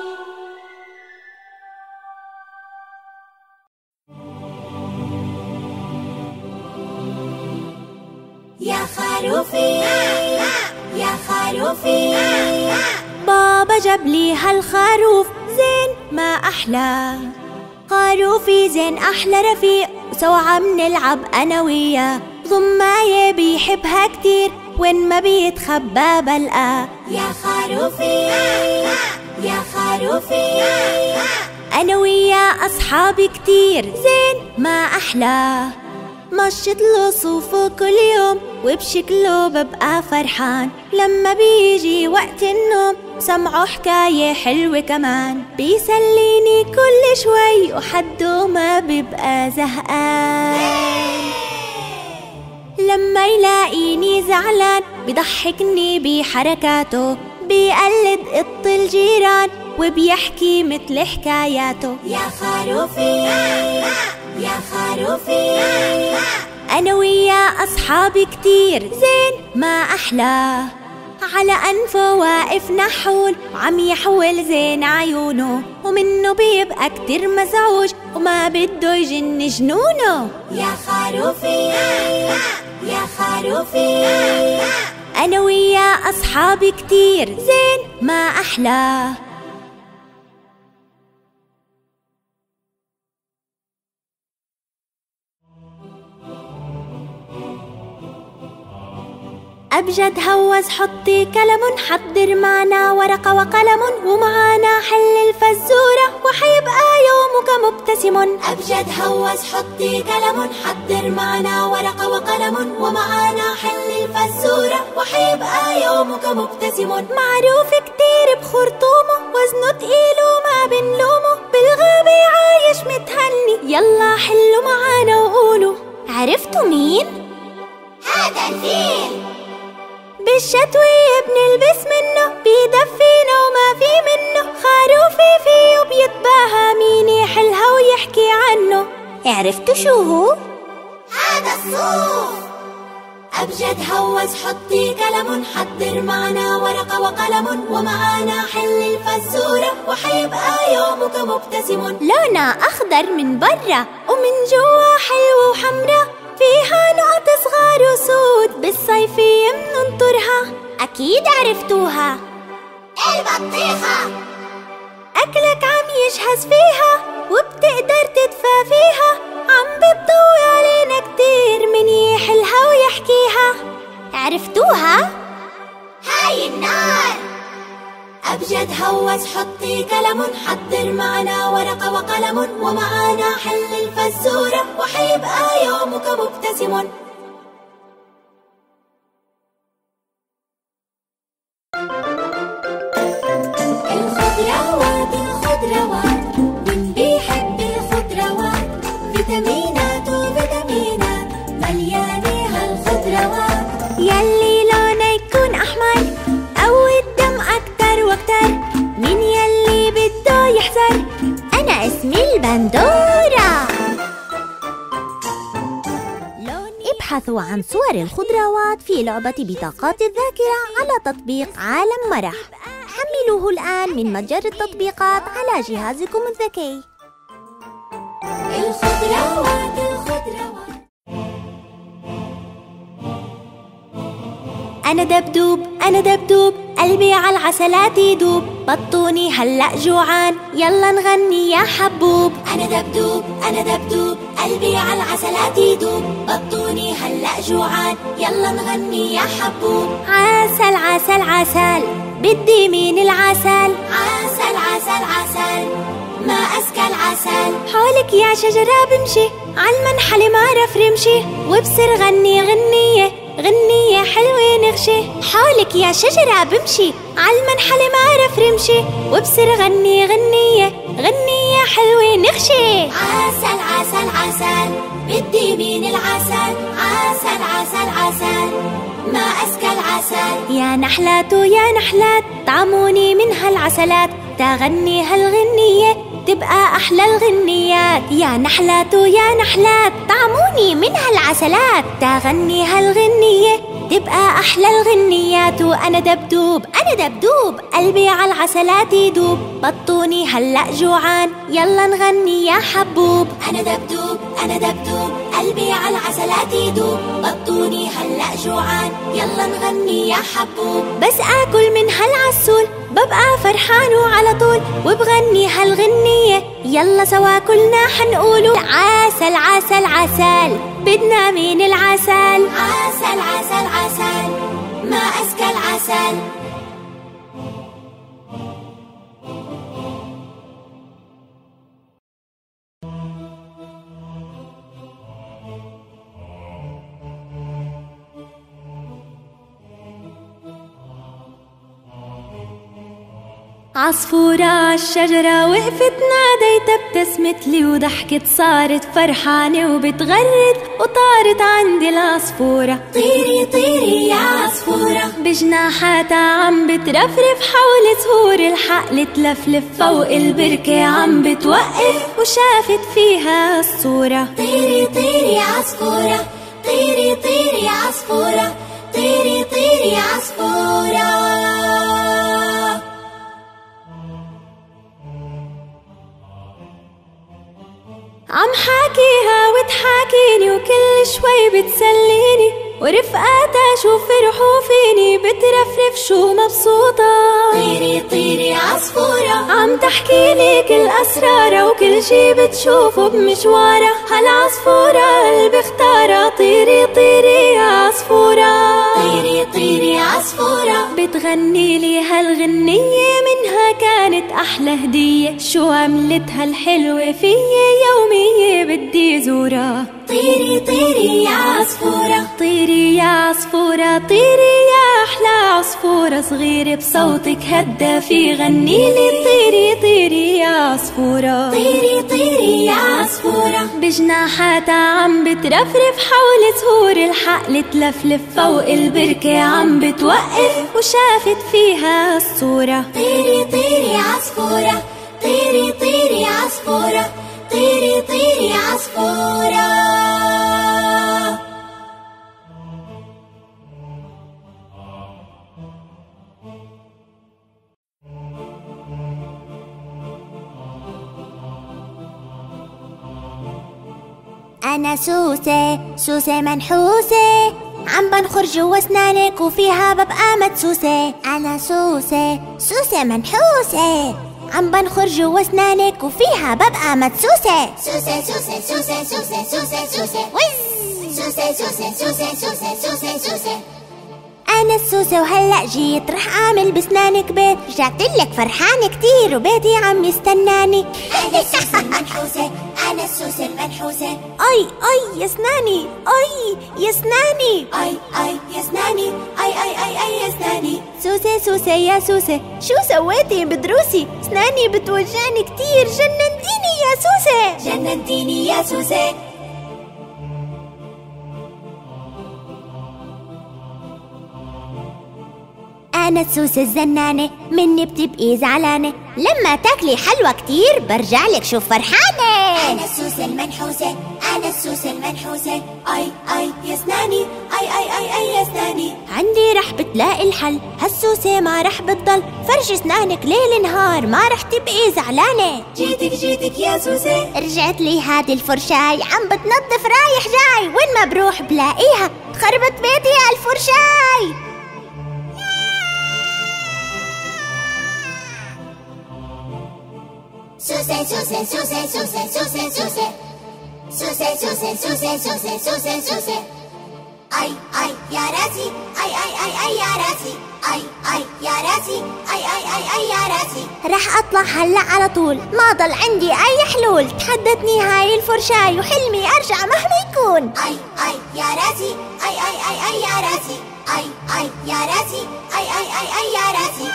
يا خروفي يا خروفي، بابا جاب لي هالخروف زين ما أحلى. خروفي زين أحلى رفيق، وسوا عم نلعب أنا وياه، ضماية بيحبها كتير، وين ما بيتخبى بلقاه. يا خروفي يا خروفي، أنا وياه أصحابي كتير زين ما أحلى. مشط له صوفه كل يوم، وبشكله ببقى فرحان، لما بيجي وقت النوم سمعه حكاية حلوة كمان، بيسليني كل شوي وحده ما ببقى زهقان. لما يلاقيني زعلان بيضحكني بحركاته، بيقلد قط الجيران وبيحكي مثل حكاياته. يا خروفي يا خروفي، أنا وياه أصحابي كتير زين ما أحلى. على أنفه واقف نحول، وعم يحول زين عيونه، ومنه بيبقى كتير مزعوج، وما بده يجن جنونه. يا خروفي يا خروفي، أنا وياه أصحابي كتير زين ما أحلى. أبجد هوس حطي كلم، حضر معنا ورقة وقلم، ومعانا حل الفزورة وحيبقى يومك مبتسم. أبجد هوس حطي كلم، حضر معنا ورقة وقلم، ومعانا حل الفزورة وحيبقى يومك مبتسم. معروف كتير بخرطومه، وزنه تقيل وما بنلومه، بالغابة عايش متهني، يلا حلوا معانا وقولوا. عرفتوا مين؟ هذا الفيل. بالشتوية بنلبس منه، بيدفينا وما في منه، خروفي فيه وبيتباهى مين يحلها ويحكي عنه. عرفتوا شو هو؟ هذا الصوف. أبجد هوس حطي كلم، حضر معنا ورقة وقلم، ومعانا حل الفزورة وحيبقى يومك مبتسم. لونها أخضر من برا، ومن جوا حلوة وحمرا، فيها نقط صغار وسود، بالصيفية مننطرها. أكيد عرفتوها، البطيخة. أكلك عم يجهز فيها، وبتقدر تدفى فيها، عم بتضوي علينا كتير من يحلها ويحكيها. عرفتوها؟ هاي النار. أبجد هوس حطي كلم، حضر معنا ورقة وقلم، ومعانا حل الفزورة وحيبقى يومك مبتسم. الخضروات الخضروات، مين بيحب الخضروات؟ فيتامينات وفيتامينات مليانة هالخضروات. يلي لونه يكون أحمر، قوي الدم أكتر وأكتر، مين يلي بده يحذر؟ أنا اسمي البندورة. ابحثوا عن صور الخضروات في لعبة بطاقات الذاكرة على تطبيق عالم مرح. حملوه الآن من متجر التطبيقات على جهازكم الذكي. الخضروات الخضروات. أنا دبدوب أنا دبدوب، قلبي على العسلات يدوب، بطوني هلأ جوعان، يلا نغني يا حبوب. أنا دبدوب أنا دبدوب، قلبي عالعسلات يدوب، بطوني هلأ جوعان، يلا نغني يا حبوب. عسل عسل عسل، بدي مين العسل؟ عسل عسل عسل، ما أزكى العسل. حولك يا شجرة بمشي، عالمنحل ما عرف رمشي، وبصير غني غنية غنية حلوة نغشي. حولك يا شجرة بمشي، عالمنحل ما عرف رمشي، وبصير غني غنية غنية حلوة نغشي. عسل عسل عسل، بدي مين العسل؟ عسل عسل عسل، ما أزكى العسل. يا نحلات ويا نحلات، طعموني من هالعسلات، تغني هالغنية تبقى أحلى الغنيات. يا نحلات ويا نحلات، طعموني من هالعسلات، تغني هالغنية تبقى أحلى الغنيات. وأنا دبدوب أنا دبدوب، قلبي عالعسلات يدوب، بطوني هلأ جوعان، يلا نغني يا حبوب. أنا دبدوب أنا دبدوب، قلبي عالعسلات يدوب، بطوني هلأ جوعان، يلا نغني يا حبوب. بس آكل من هالعسول ببقى فرحان وعلى طول، وبغني هالغنية يلا سوا كلنا حنقولوا. عسل عسل عسل، بدنا مين العسل؟ عسل عسل عسل، ما أزكى العسل. عصفورة عالشجرة وقفت ناديتها، ابتسمت لي وضحكت، صارت فرحانة وبتغرد، وطارت عندي العصفورة. طيري طيري يا عصفورة، بجناحاتها عم بترفرف حول زهور الحقل، تلفلف فوق البركة عم بتوقف، وشافت فيها الصورة. طيري طيري يا عصفورة، طيري طيري يا عصفورة، طيري طيري يا عصفورة. عم حاكيها وتحاكيني، وكل شوي بتسليني، ورفقاتها شو فرحوا فيني، بترفرف شو مبسوطة. طيري طيري يا عصفورة، عم تحكي لي كل أسرارها، وكل شي بتشوفه بمشوارها، هالعصفورة اللي بختارها. طيري طيري يا عصفورة، طيري طيري يا عصفورة، بتغني لي هالغنية، منها كانت أحلى هدية، شو عملتها الحلوة فيي، يومية بدي زورها. طيري طيري يا عصفورة، طيري يا عصفورة، طيري يا أحلى عصفورة صغيرة، بصوتك هدافي غني لي. طيري طيري يا عصفورة، طيري طيري يا عصفورة، بجناحاتها عم بترفرف حول زهور الحقل، تلفلف فوق البركة عم بتوقف، وشافت فيها الصورة. طيري طيري يا عصفورة، طيري طيري يا عصفورة، طيري طيري يا عصفورة. أنا سوسة سوسة منحوسة، عم بنخر جوا أسنانك وفيها ببقى مدسوسة. أنا سوسة سوسة منحوسة، عم بنخر جوا أسنانك وفيها ببقى مدسوسة. سوسة سوسة سوسة سوسة سوسة سوسة وز، سوسة سوسة سوسة سوسة سوسة سوسة. أنا السوسة وهلأ جيت رح أعمل بسنانك بيت، رجعتلك فرحانة كتير وبيتي عم يستناني. أنا السوسة المنحوسة، أنا السوسة المنحوسة. أي أي يا سناني، أي يا سناني، أي أي يا سناني، أي أي أي أي يا سناني. سوسة سوسة يا سوسة، شو سويتي بدروسي؟ سناني بتوجعني كتير، جننتيني يا سوسة، جننتيني يا سوسة. أنا السوسة الزنانة، مني بتبقي زعلانة، لما تاكلي حلوة كتير برجعلك شوف فرحانة. أنا السوسة المنحوسة، أنا السوسة المنحوسة. أي أي يا سناني، أي أي أي أي يا سناني. عندي رح بتلاقي الحل، هالسوسة ما رح بتضل، فرش سنانك ليل نهار ما رح تبقي زعلانة. جيتك جيتك يا سوسة، رجعت لي هادي الفرشاي، عم بتنظف رايح جاي، وين ما بروح بلاقيها خربت بيتي هالفرشاي. سوسة سوسة سوسة سوسة سوسة سوسة سوسة سوسة سوسة سوسة سوسة سوسة. أي أي يا راسي، أي أي أي أي يا راسي، أي أي يا راسي، أي أي أي أي يا راسي. رح أطلع هلا على طول، ما ضل عندي أي حلول. تحدتني هاي الفرشاي وحلمي أرجع مهما يكون. أي أي يا راسي، أي أي أي أي يا راسي، أي أي يا راسي، أي أي أي أي يا راسي.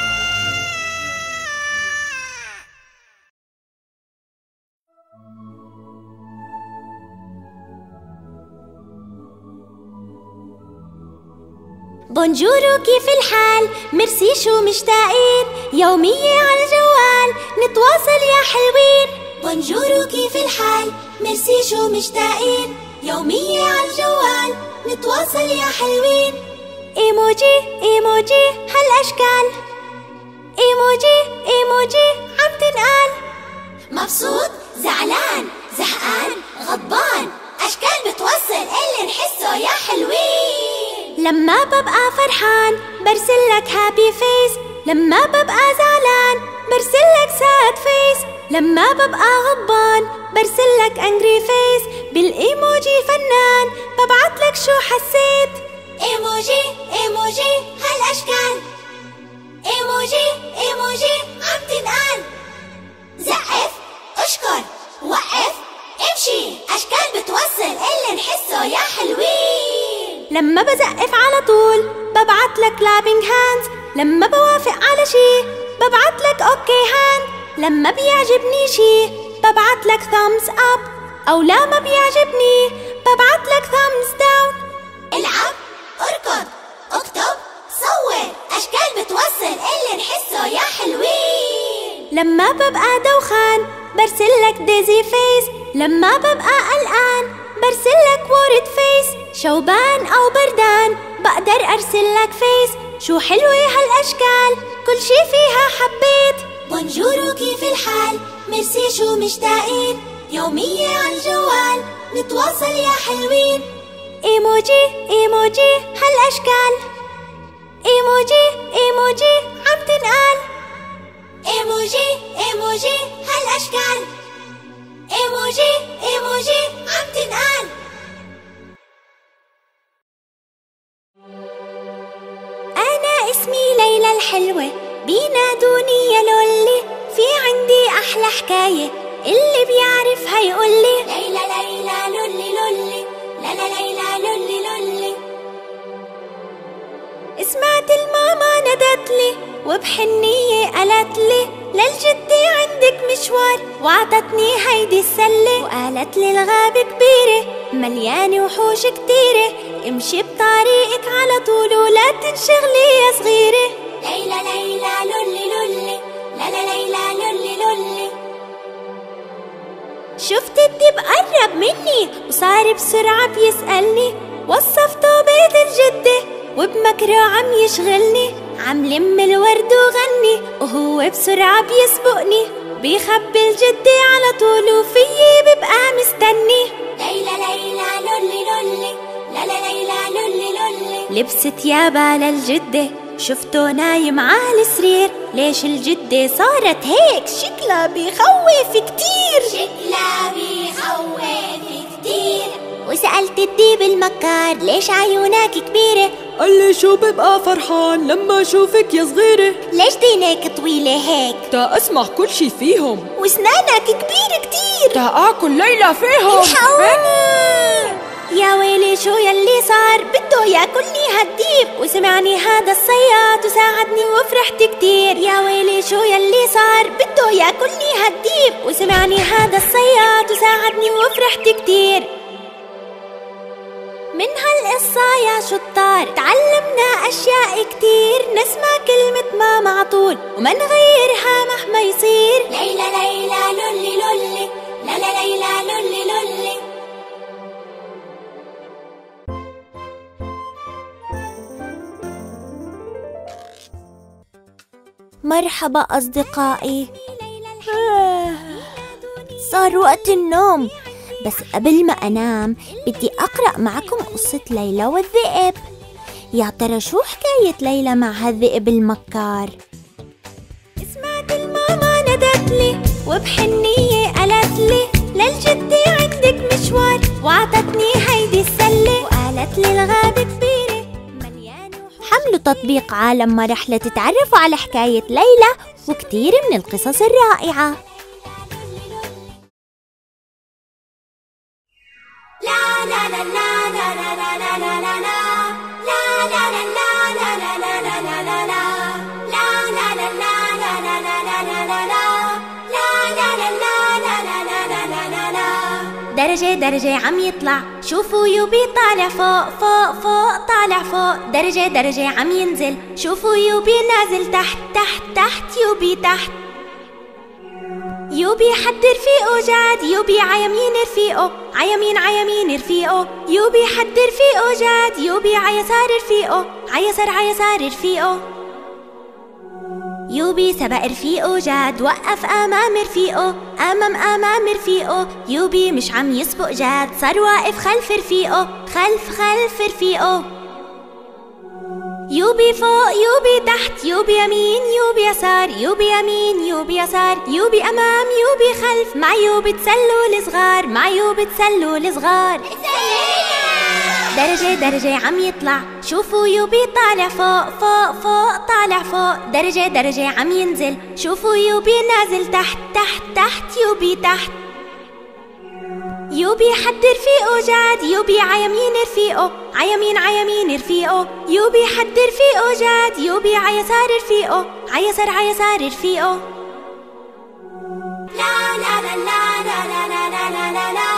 بونجورو كيف الحال؟ ميرسي شو مشتاقين؟ يومية على الجوال نتواصل يا حلوين. بونجورو كيف الحال؟ ميرسي شو مشتاقين؟ يومية على الجوال نتواصل يا حلوين. ايموجي ايموجي هالاشكال، ايموجي ايموجي عم تنقال. مبسوط زعلان زهقان غضبان، اشكال بتوصل اللي نحسه يا حلوين. لما ببقى فرحان برسلك هابي فيس، لما ببقى زعلان برسلك ساد فيس، لما ببقى غضبان برسلك انجري فيس. بالايموجي فنان ببعتلك شو حسيت. ايموجي ايموجي هالاشكال، ايموجي ايموجي عم تنقال. زقف اشكر وقف امشي، اشكال بتوصل اللي نحسه يا حلوين. لما بزقف على طول ببعتلك كلابينج هاندز، لما بوافق على شي ببعتلك اوكي هاند، لما بيعجبني شي ببعتلك ثامز اب، او لا ما بيعجبني ببعتلك ثامز داون. العب اركض اكتب صور، اشكال بتوصل اللي نحسه يا حلوين. لما ببقى دوخان برسلك ديزي فيس، لما ببقى قلقان برسلك وورد فيس. شوبان او بردان بقدر ارسلك فيس. شو حلوة هالاشكال كل شي فيها حبيت. بونجورو كيف الحال؟ ميرسي شو مشتاقين؟ يومية عالجوال نتواصل يا حلوين. ايموجي ايموجي هالاشكال، ايموجي ايموجي عم تنقال. ايموجي ايموجي هالاشكال، ايموجي ايموجي عم تنقال. انا اسمي ليلى الحلوة، بينادوني يا لولي. في عندي احلى حكاية اللي بيعرفها يقولي. ليلى ليلى لولي لولي، لا لا ليلى لولي لولي. سمعت الماما ندتلي وبحنية قالتلي للجدة عندك مشوار، وعطتني هيدي السلة وقالت لي الغابة كبيرة مليانة وحوش كتيرة، امشي بطريقك على طول ولا تنشغلي يا صغيرة. ليلى ليلى لولي لولي، لا لا ليلى لولي لولي. شفت الدب قرب مني وصار بسرعة بيسألني، وصفته بيت الجدة وبمكره عم يشغلني، عم لم الورد وغني وهو بسرعة بيسبقني، بيخبي الجدة على طول وفيي ببقى مستني. ليلى ليلى لولي لولي، لا لا ليلى لولي لولي. لبست يابا للجدة شفته نايم على السرير، ليش الجدة صارت هيك؟ شكلها بيخوف كتير، شكلها بيخوف كتير. وسألت الديب المكار ليش عيونك كبيرة؟ قال لي شو ببقى فرحان لما اشوفك يا صغيرة. ليش دينك طويلة هيك؟ تا اسمع كل شي فيهم. واسنانك كبيرة كتير. تا اكل ليلى فيهم. الحقوني. يا ويلي شو يلي صار؟ بده ياكلني هالديب، وسمعني هذا الصياد وساعدني وفرحت كتير. يا ويلي شو يلي صار؟ بده ياكلني هالديب، وسمعني هذا الصياد وساعدني وفرحت كتير. من هالقصة يا شطار تعلمنا أشياء كتير، نسمع كلمة ماما عطول وما نغيرها مهما يصير. ليلى ليلى لولي لولي، لا لا ليلى لولي لولي. مرحبا أصدقائي. صار وقت النوم، بس قبل ما أنام بدي أقرأ معكم قصة ليلى والذئب. يا ترى شو حكاية ليلى مع هالذئب المكار؟ سمعت الماما ندتلي وبحنية قالتلي للجدة عندك لك مشوار، وعطتني هيدي السلة وقالت لي الغابة كبيرة مليانة وحوش. حملوا تطبيق عالم مرح لتتعرفوا على حكاية ليلى وكتير من القصص الرائعة. لا لا لا لا لا لا لا لا لا لا درجة درجة عم يطلع، شوفوا يوبي طالع فوق فوق فوق طالع فوق. درجة درجة عم ينزل، شوفوا يوبي نازل تحت تحت تحت يوبي تحت. يوبي حد رفيقه جاد، يوبي عيمين رفيقه عيمين عيمين رفيقه. يوبي حد رفيقه جاد، يوبي عيسار رفيقه عيسار عيسار رفيقه. يوبي سبق رفيقه جاد، وقف أمام رفيقه أمام رفيقه. يوبي مش عم يسبق جاد، صار واقف خلف رفيقه خلف رفيقه. يوبي فوق يوبي تحت، يوبي يمين يوبي يسار، يوبي يمين يوبي يسار. يوبي أمام يوبي خلف، مع يوبي تسلوا الصغار مع يوبي تسلوا الصغار. درجة درجة عم يطلع، شوفوا يوبي طالع فوق فوق فوق طالع فوق. درجة درجة عم ينزل، شوفوا يوبي نازل تحت تحت تحت يوبي تحت. يوبي حد رفيقه جاد، يوبي عيمين رفيقه عيمين عيمين رفيقه. يوبي حد رفيقه جاد، يوبي عيسار رفيقه عيسار عيسار رفيقه. لا لا لا لا لا لا لا لا لا لا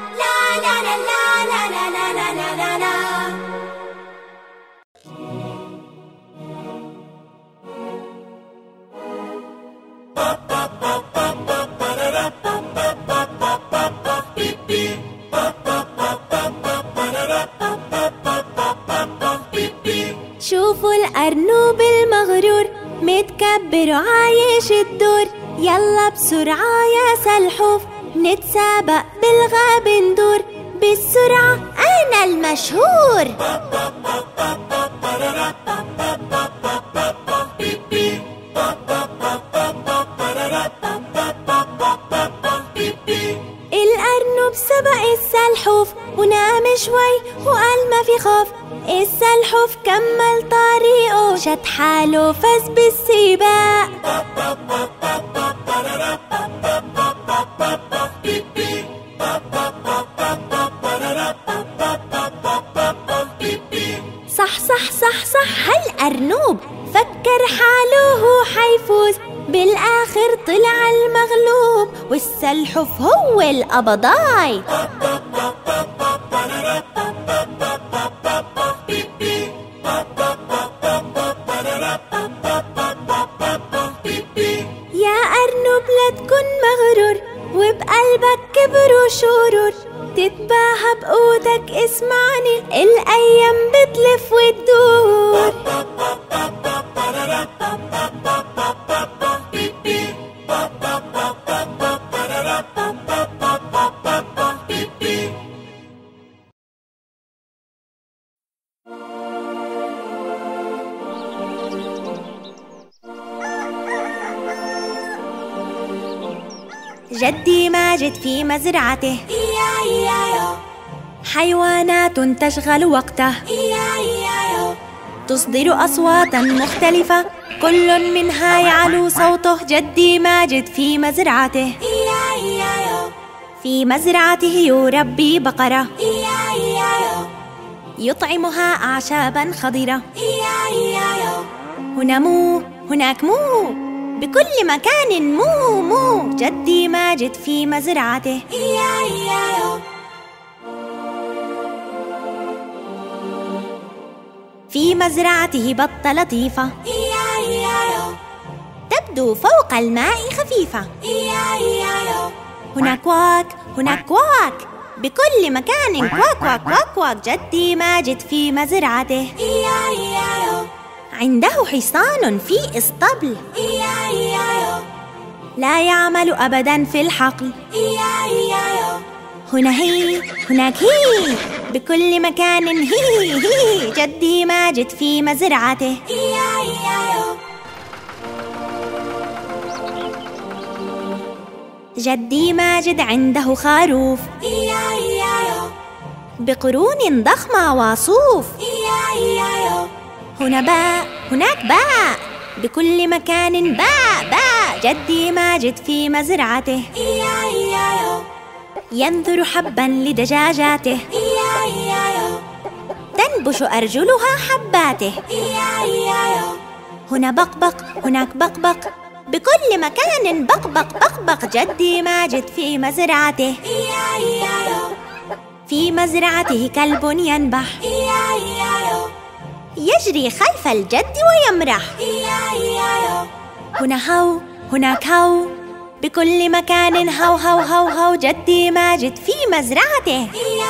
شوفوا الأرنوب المغرور متكبر وعايش الدور. يلا بسرعة يا سلحوف نتسابق بالغاب ندور. بالسرعة أنا المشهور. الأرنب سبق السلحوف ونام شوي وقال ما في خوف. السلحوف كمل طريقه، شد حاله فاز بالسباق. صح صح صح صح هالأرنوب فكر حاله هو حيفوز. بالآخر طلع المغلوب والسلحوف هو القبضاي. يا أرنب لا تكون مغرور وبقلبك كبر وشرور. تتباهى بقوتك اسمعني، الأيام بتلف وتدور. جدي ماجد في مزرعته حيوانات تشغل وقته، تصدر أصواتا مختلفة كل منها يعلو صوته. جدي ماجد في مزرعته يربي بقرة يطعمها أعشابا خضرة. هنا مو هناك مو، بكل مكان مو مو. جدي ماجد في مزرعته في مزرعته بطة لطيفة تبدو فوق الماء خفيفة. هناك كواك هناك كواك، بكل مكان كواك كواك كواك كواك. جدي ماجد في مزرعته عنده حصان في اسطبل لا يعمل أبدا في الحقل. هنا هي هناك هي، بكل مكان هي هي. جدي ماجد في مزرعته جدي ماجد عنده خروف بقرون ضخمة وصوف. هنا باء هناك باء، بكل مكان باء باء. جدي ماجد في مزرعته ينثر حبا لدجاجاته، تنبش أرجلها حباته. هنا بقبق هناك بقبق، بكل مكان بقبق بقبق. جدي ماجد في مزرعته في مزرعته كلب ينبح يجري خلف الجد ويمرح. هنا هو هناك هو، بكل مكان هو هو هو هو. جدي ماجد في مزرعته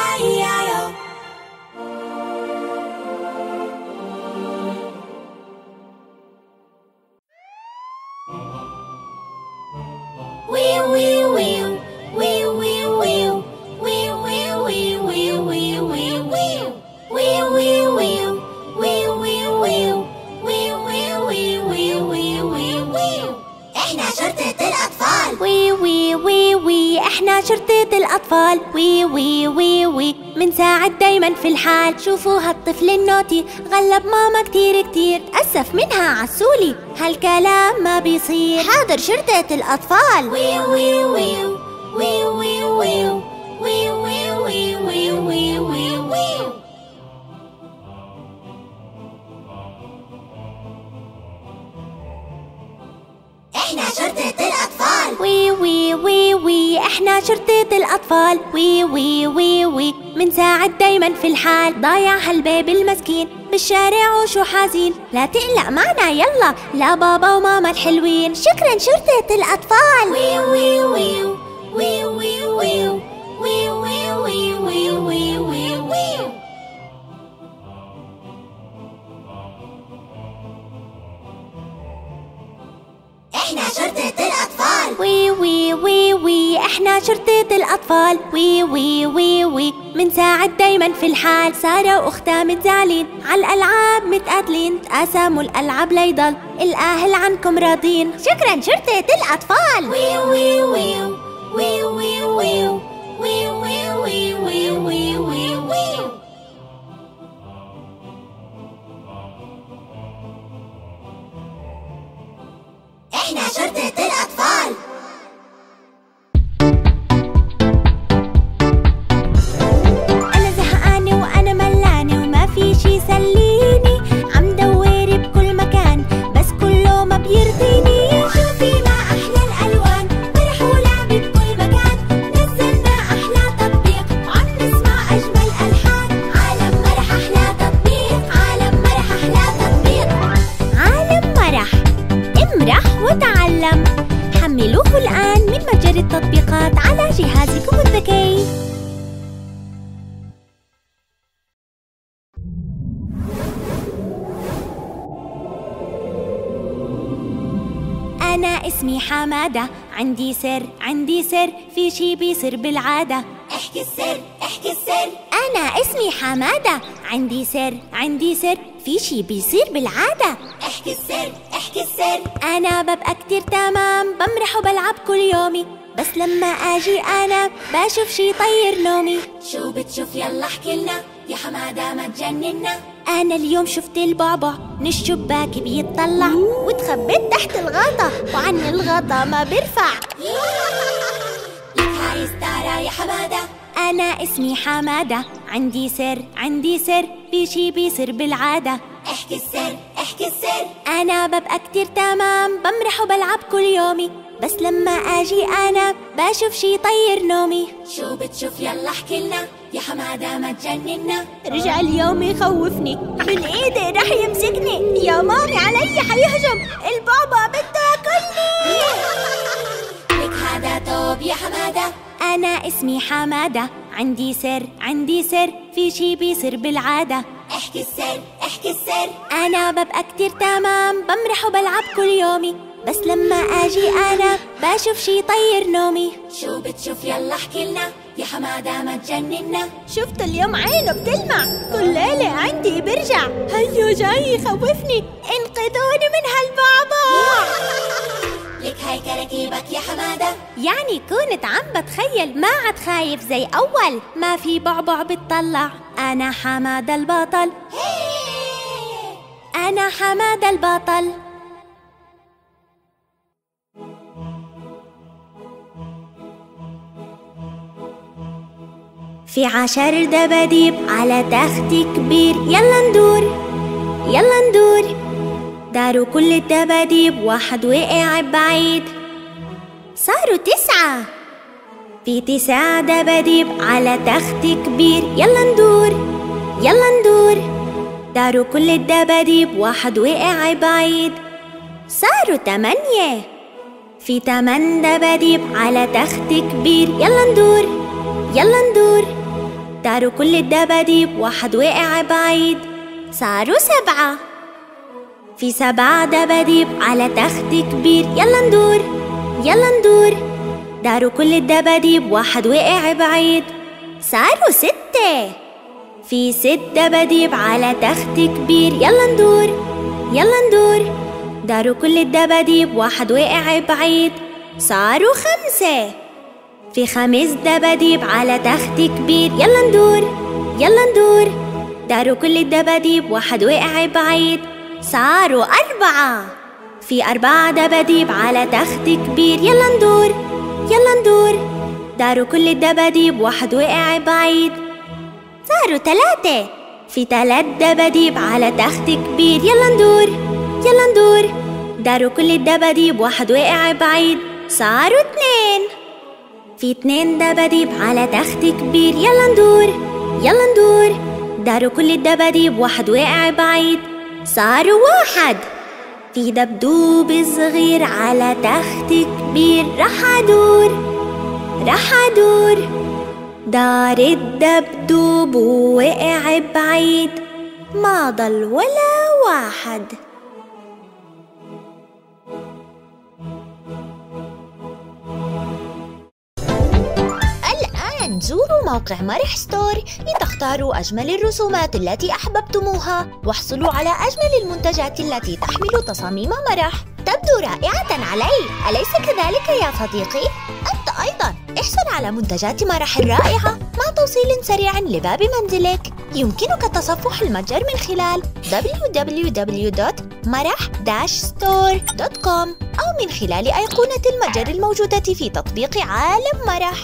احنا شرطة الأطفال. وي وي وي وي، احنا شرطة الأطفال. وي وي وي وي، منساعد دايما في الحال. شوفوا هالطفل النوتي غلب ماما كتير كتير، تأسف منها عسولي هالكلام ما بيصير. حاضر شرطة الأطفال. وي وي وي وي وي وي وي وي وي وي وي وي. احنا شرطة الأطفال. وي وي وي وي، احنا شرطة الأطفال. وي وي وي وي، منساعد دايما في الحال. ضايع هالبيب المسكين بالشارع وشو حزين. لا تقلق معنا يلا، لا بابا وماما الحلوين. شكرا شرطة الأطفال. وي وي وي وي وي وي وي وي وي وي وي وي. احنا شرطة الأطفال. وي وي وي وي، احنا شرطة الأطفال. وي وي وي وي، منساعد دايما في الحال. سارة وأختها متزعلين عالألعاب متقاتلين. تقاسموا الألعاب ليضل الأهل عنكم راضين. شكرا شرطة الأطفال. وي وي وي وي وي وي وي وي وي وي وي وي. احنا شرطة الأطفال. أنا زهقانة وأنا ملانة وما في شي يسليني. عم دوري بكل مكان بس كله ما بيرضيني. شوفي ما أحلى الألوان، فرح ولعب بكل مكان. نزلنا أحلى تطبيق وعم نسمع أجمل ألحان. عالم مرح أحلى تطبيق، عالم مرح أحلى تطبيق. عالم مرح، امرح وتعلم. حملوه الآن من متجر التطبيقات على جهازكم الذكي. أنا اسمي حمادة، عندي سر في شي بيصير بالعادة. احكي السر احكي السر. أنا اسمي حمادة، عندي سر في شي بيصير بالعادة. احكي السر احكي السر. أنا ببقى كتير تمام، بمرح وبلعب كل يومي. بس لما أجي أنا بشوف شي يطير نومي. شو بتشوف يلا احكي لنا يا حمادة ما تجننا. أنا اليوم شفت البعبع من الشباك بيطلع، وتخبيت تحت الغطا وعن الغطا ما بيرفع. لك هاي ستارة يا حمادة. أنا اسمي حمادة، عندي سر في شي بيصير بالعادة. احكي السر احكي السر. أنا ببقى كتير تمام، بمرح وبلعب كل يومي. بس لما أجي أنا بشوف شي يطير نومي. شو بتشوف يلا احكي لنا يا حمادة ما تجننا. رجع اليوم يخوفني، من إيدي رح يمسكني. يا مامي علي حيهجم، البابا بده ياكلني. لك هذا توب يا حمادة. أنا اسمي حمادة، عندي سر في شي بيصير بالعادة. احكي السر احكي السر. أنا ببقى كتير تمام، بمرح وبلعب كل يومي. بس لما أجي أنا بشوف شي يطير نومي. شو بتشوف يلا احكي لنا يا حمادة ما تجننا. شفت اليوم عينه بتلمع، كل ليلة عندي برجع. هيو جاي يخوفني، انقذوني من هالبابا. لك هاي كراكيبك يا حمادة. يعني كنت عم بتخيل ما عاد خايف زي أول، ما في بعبع بتطلع، أنا حمادة البطل، أنا حمادة البطل. في 10 دباديب على تخت كبير، يلا ندور يلا ندور، داروا كل الدباديب، واحد وقع بعيد، صاروا 9. في 9 دباديب على تخت كبير، يلا ندور يلا ندور، داروا كل الدباديب، واحد وقع بعيد، صاروا 8. في 8 دباديب على تخت كبير، يلا ندور يلا ندور، داروا كل الدباديب، واحد وقع بعيد، صاروا 7. في 7 دباديب على تخت كبير، يلا ندور يلا ندور، داروا كل الدباديب، واحد وقع بعيد، صاروا 6. في 6 دباديب على تخت كبير، يلا ندور يلا ندور، داروا كل الدباديب، واحد وقع بعيد، صاروا 5. في 5 دباديب على تخت كبير، يلا ندور يلا ندور، داروا كل الدباديب، واحد وقع بعيد، صاروا 4. في 4 دباديب على تخت كبير، يلا ندور يلا ندور، داروا كل الدباديب، واحد وقع بعيد، صاروا 3. في 3 دباديب على تخت كبير، يلا ندور يلا ندور، داروا كل الدباديب، واحد وقع بعيد، صاروا 2. في 2 دباديب على تخت كبير، يلا ندور يلا ندور، داروا كل الدباديب، واحد وقع بعيد، صاروا 1. في دبدوب صغير على تخت كبير، راح أدور، دار الدبدوب ووقع بعيد، ما ضل ولا واحد. الآن زوروا موقع مرح ستور لتختاروا أجمل الرسومات التي أحببتموها، واحصلوا على أجمل المنتجات التي تحمل تصاميم مرح. تبدو رائعة علي، أليس كذلك يا صديقي؟ أنت أيضاً احصل على منتجات مرح الرائعة مع توصيل سريع لباب منزلك. يمكنك تصفح المتجر من خلال www.marah-store.com أو من خلال أيقونة المتجر الموجودة في تطبيق عالم مرح.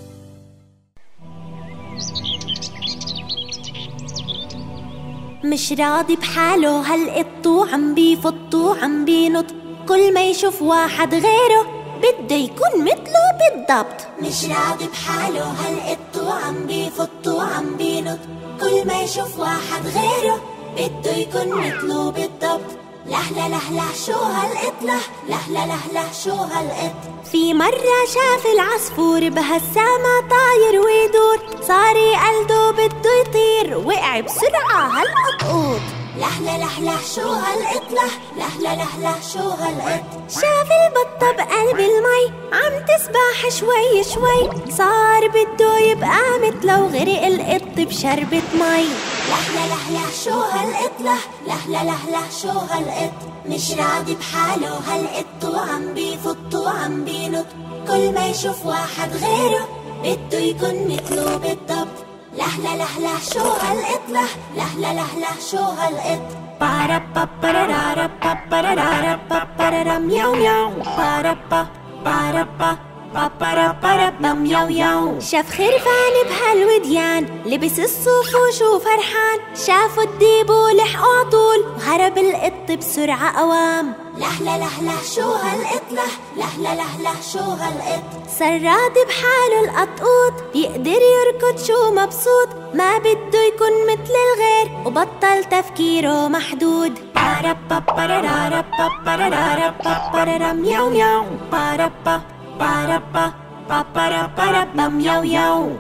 مش راضي بحاله هالقط عم بيفط وعم بينط، كل ما يشوف واحد غيره بده يكون مثله بالضبط. مش راضي بحاله هالقط عم بيفط وعم بينط، كل ما يشوف واحد غيره بده يكون مثله بالضبط. لح لا لح لح شو هالقط، لح لح لا لح لح شو هالقط. في مرة شاف العصفور بهالسما طاير ويدور، صار يقلده بده يطير، وقع بسرعة هالقطقوط. لح لا لح لح شو هالقط، لح لح لا لح لح شو هالقط. شاف البطة بقلب المي عم تسبح شوي شوي، صار بده يبقى مثله وغرق القط بشربة مي. لح لا لح لح شو هالقط، لح لح لا لح لح شو هالقط. مش راضي بحاله هالقط وعم بيفط وعم بينط، كل ما يشوف واحد غيره بده يكون مثله بالضبط. لح لا لح لح شو هالقط، لح لح لا لح لح شو هالقط. بارابا بارارا بارارا بارارا مياو مياو، بارابا بارابا بابارا بارابا مياو ياو. شاف خرفان بهالوديان لبس الصوف وشو فرحان، شافوا الديب ولحقوا عطول وهرب القط بسرعة قوام. لح لا لح لح شو هالقط، لح لح لا لح لح شو هالقط. صار راضي بحاله القطقوط، يقدر يركض شو مبسوط، ما بده يكون مثل الغير وبطل تفكيره محدود. بارابا بارارا بارارا بارارا مياو مياو، بارابا بارابا بارارا بارابا مياو ياو.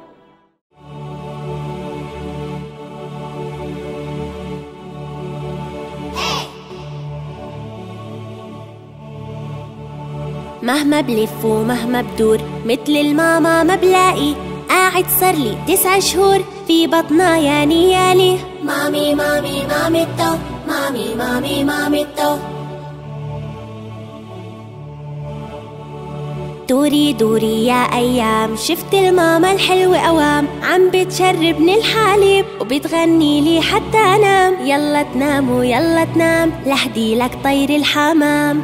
مهما بلف ومهما بدور مثل الماما ما بلاقي، قاعد صار لي 9 شهور في بطنا يا نيالي. مامي مامي ماميتو، مامي مامي ماميتو. دوري دوري يا أيام، شفت الماما الحلوة أوام عم بتشربني الحليب وبتغني لي حتى أنام. يلا تنام ويلا تنام لهدي لك طير الحمام.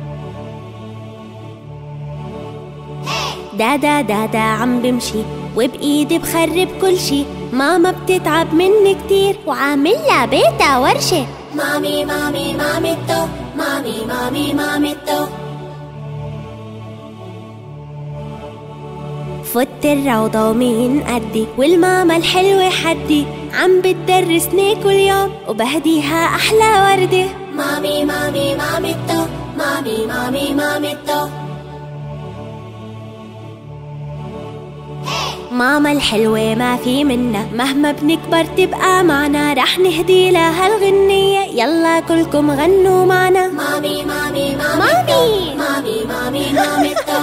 دادا دادا عم بمشي وبإيدي بخرب كل شي، ماما بتتعب مني كتير وعاملها بيتها ورشة. مامي مامي ماميتو، مامي مامي ماميتو. فت الروضة ومين قدي والماما الحلوة حدي، عم بتدرسني كل يوم وبهديها أحلى وردة. مامي مامي ماميتو، مامي مامي ماميتو. ماما الحلوة ما في منا، مهما بنكبر تبقى معنا، رح نهدي لها الغنية يلا كلكم غنوا معنا. مامي مامي مامي مامي مامي ماميتو.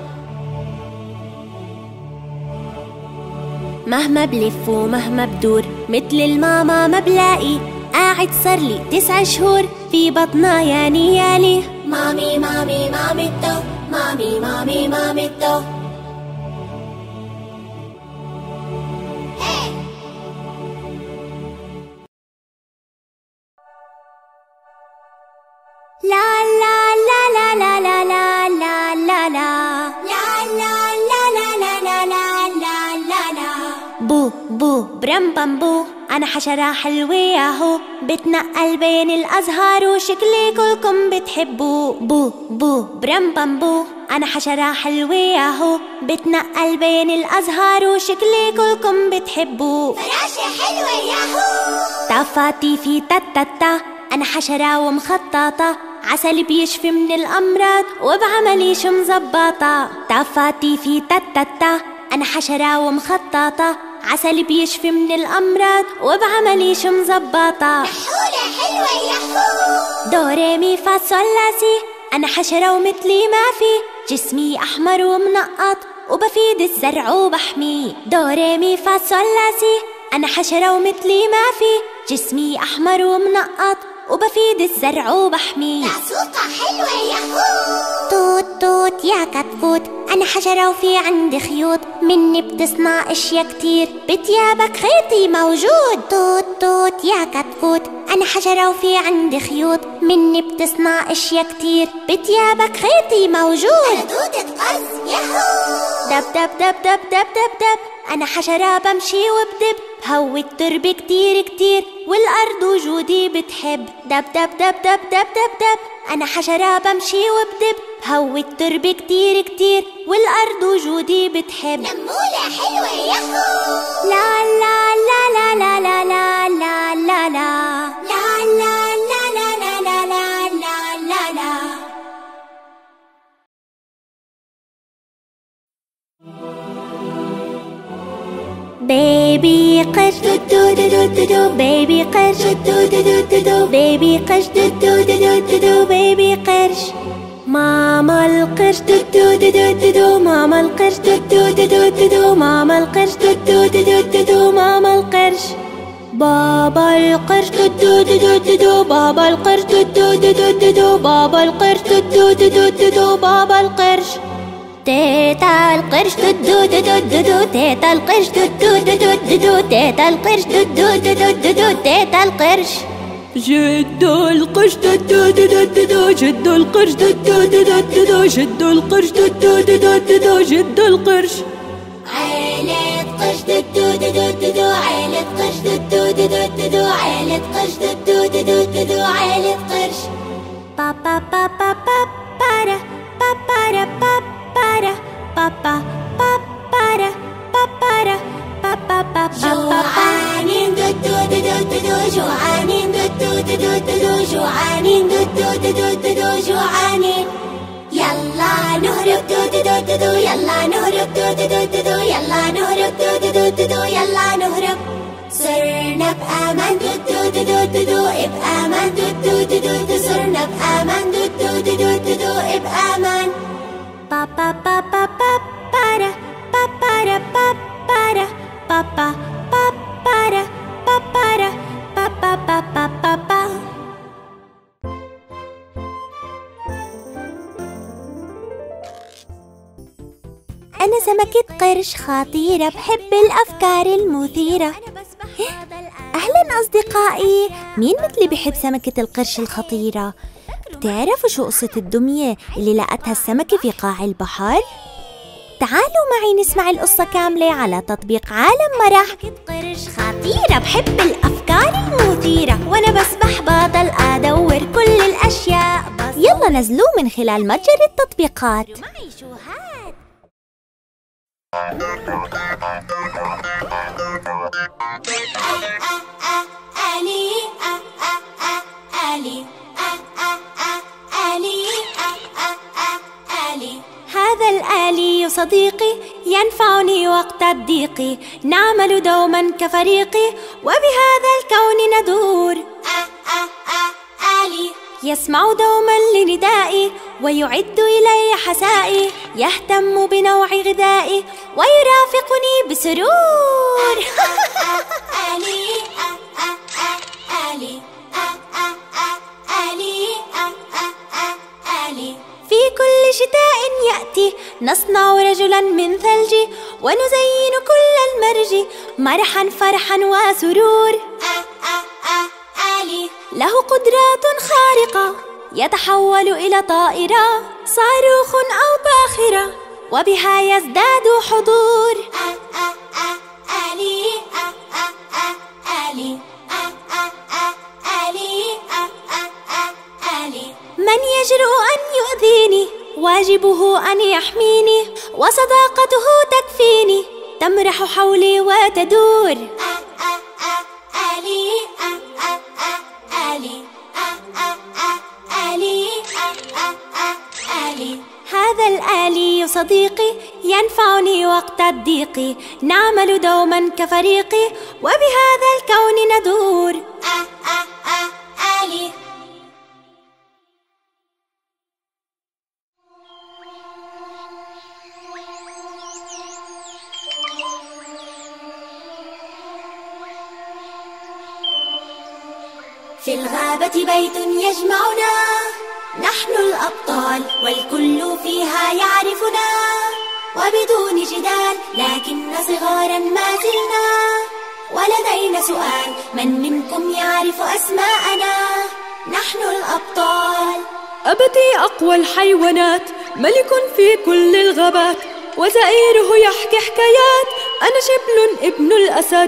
مهما بلف ومهما بدور مثل الماما ما بلاقي، قاعد صار لي 9 شهور في بطنا يا نيالي. مامي مامي ماميتو، مامي مامي ماميتو. لا لا لا لا لا لا لا لا لا لا لا لا لا لا لا. بو بو برم بامبو، أنا حشرة حلوة ياهو، بتنقل بين الأزهار وشكلي كلكم بتحبوه. بو بو برم بامبو، أنا حشرة حلوة ياهو، بتنقل بين الأزهار وشكلي كلكم بتحبوه. فراشة حلوة ياهو. تفاتي في تتتا، أنا حشرة ومخططة، عسل بيشفي من الأمراض وبعمليش مزبطة. تفاتي في تتتا، أنا حشرة ومخططة، عسل بيشفي من الأمراض وبعمليش مزبطة. نحولة حلوة ياهو. دو ري مي فا صول لا سي، أنا حشرة ومثلي ما في، جسمي أحمر ومنقط وبفيد الزرع وبحميه. دو ري مي فا صول لا سي، أنا حشرة ومثلي ما في، جسمي أحمر ومنقط وبفيد الزرع وبحميه. صوتها حلوة ياهو. توت توت يا كتكوت، أنا حشرة وفي عندي خيوط، مني بتصنع أشياء كتير، بتيابك خيطي موجود. توت توت يا كتكوت، أنا حشرة وفي عندي خيوط، مني بتصنع أشياء كتير، بتيابك خيطي موجود. أنا دودة قز ياهو. دب دب دب دب دب دب دب، أنا حشرة بمشي وبدب، هوي التربة كتير كتير والأرض وجودي بتحب. دب دب دب دب دب دب دب، أنا حشرة بمشي وبدب، هوي التربة كتير كتير والأرض وجودي بتحب. نمولة حلوة ياهو. لا لا لا لا لا لا لا لا لا لا لا لا لا لا لا لا لا لا. بيبي قرش دو دو دو دو دو، بيبي قرش دو دو دو دو دو، بيبي قرش دو دو دو دو دو، بيبي قرش. ماما القرش دو دو دو دو دو، ماما القرش دو دو دو دو دو، ماما القرش دو دو دو دو دو، ماما القرش. بابا القرش دو دو دو دو دو، بابا القرش دو دو دو دو دو، بابا القرش دو دو دو دو دو، بابا القرش. تيتا القرش دو دو دو دو دو، تيتا القرش دو دو دو دو دو، تيتا القرش دو دو دو دو دو، تيتا القرش. جدو القرش دو دو دو دو دو، جدو القرش دو دو دو دو دو، جدو القرش دو دو دو دو دو، جدو القرش. عيلة قرش دو دو دو دو دو، عيلة قرش دو دو دو دو دو، عيلة قرش دو دو دو دو دو، عيلة قرش. با با با با با بارا با بارا با بارا با با با بارا با بارا با با با با. جوعانين دو دو دو دو دو، جوعانين دو دو دو دو دو، جوعانين دو دو دو دو دو، جوعانين. يلا نهرب دو دو دو دو، يلا نهرب دو دو دو دو، يلا نهرب دو دو دو دو، يلا نهرب. صرنا بأمان دو دو دو دو، بأمان دو دو دو، صرنا بأمان دو دو دو دو، بأمان. با با با با با بارا با بارا با بارا با با با بارا با بارا با با با با با با. أنا سمكة قرش خطيرة، بحب الأفكار المثيرة. أهلاً أصدقائي، مين مثلي بحب سمكة القرش الخطيرة؟ بتعرفوا شو قصة الدمية اللي لقتها السمكة في قاع البحر؟ تعالوا معي نسمع القصة كاملة على تطبيق عالم مرح. قرش خطيرة، بحب الأفكار المثيرة، وأنا بسبح بضل أدور كل الأشياء. يلا نزلوا من خلال متجر التطبيقات. معي شو هاد؟ هذا الآلي صديقي ينفعني وقت الضيق، نعمل دوما كفريقي وبهذا الكون ندور. آلي يسمع دوما لندائي ويعد إلي حسائي، يهتم بنوع غذائي ويرافقني بسرور. آلي آلي آلي آلي في كل شتاء يأتي نصنع رجلا من ثلج ونزين كل المرج مرحا فرحا وسرور. آلي له قدرات خارقة، يتحول إلى طائرة، صاروخ أو باخرة، وبها يزداد حضور. آلي آلي آلي آلي من يجرؤ أن يؤذيني؟ واجبه أن يحميني، وصداقته تكفيني، تمرح حولي وتدور. آلي آلي آلي آلي هذا الآلي صديقي ينفعني وقت الضيق، نعمل دوما كفريقي وبهذا الكون ندور. آلي في الغابة بيت يجمعنا، نحن الأبطال والكل فيها يعرفنا، وبدون جدال لكن صغارا ما زلنا، ولدينا سؤال: من منكم يعرف أسماءنا؟ نحن الأبطال. أبتي أقوى الحيوانات، ملك في كل الغابات، وزئيره يحكي حكايات، أنا شبل ابن الأسد.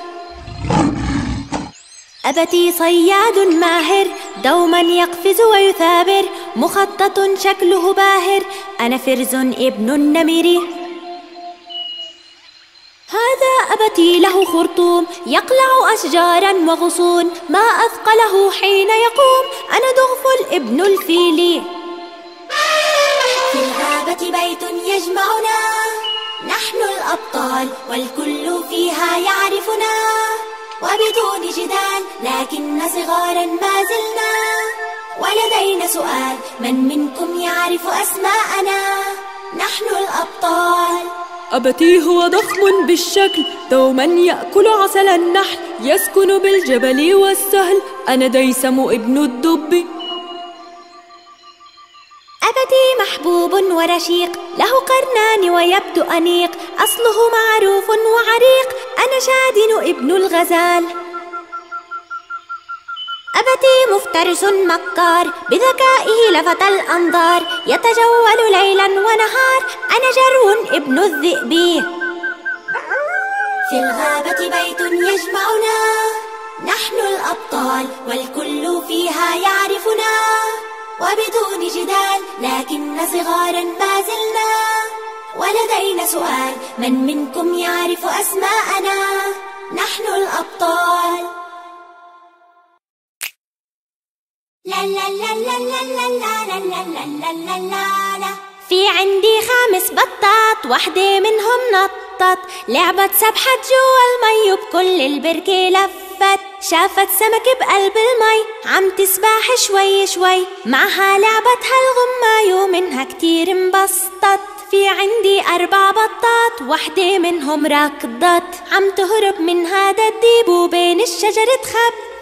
أبتي صياد ماهر، دوما يقفز ويثابر، مخطط شكله باهر، أنا فرز ابن النمر. هذا أبتي له خرطوم، يقلع أشجارا وغصون، ما أثقله حين يقوم، أنا دغفل ابن الفيل. في الغابة بيت يجمعنا، نحن الأبطال والكل فيها يعرفنا، وبدون جدال لكن صغارا ما زلنا، ولدينا سؤال: من منكم يعرف أسماءنا؟ نحن الأبطال. أبتي هو ضخم بالشكل، دوما يأكل عسل النحل، يسكن بالجبل والسهل، أنا ديسم ابن الدب. أبتي محبوب ورشيق، له قرنان ويبدو أنيق، أصله معروف وعريق، أنا شادن ابن الغزال. أبتي مفترس مكار، بذكائه لفت الأنظار، يتجول ليلا ونهار، أنا جرو ابن الذئب. في الغابة بيت يجمعنا، نحن الأبطال والكل فيها يعرفنا، وبدون جدال لكن صغارا ما زلنا، ولدينا سؤال: من منكم يعرف أسماءنا؟ نحن الأبطال. لا لا لا لا لا لا لا لا لا لا لا لا. في عندي 5 بطات، وحدة منهم نطت، لعبت سبحت جوا المي وبكل البركة لفت، شافت سمك بقلب المي عم تسبح شوي شوي، معها لعبتها الغماية ومنها كتير انبسطت. في عندي 4 بطات، وحدة منهم ركضت، عم تهرب من هذا الديب وبين الشجر تخبت،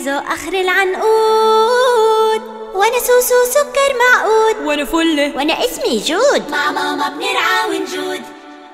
زيزو آخر العنقود، وأنا سوسو سكر معقود، وأنا فلة، وأنا اسمي جود. مع ماما بنرعى ونجود.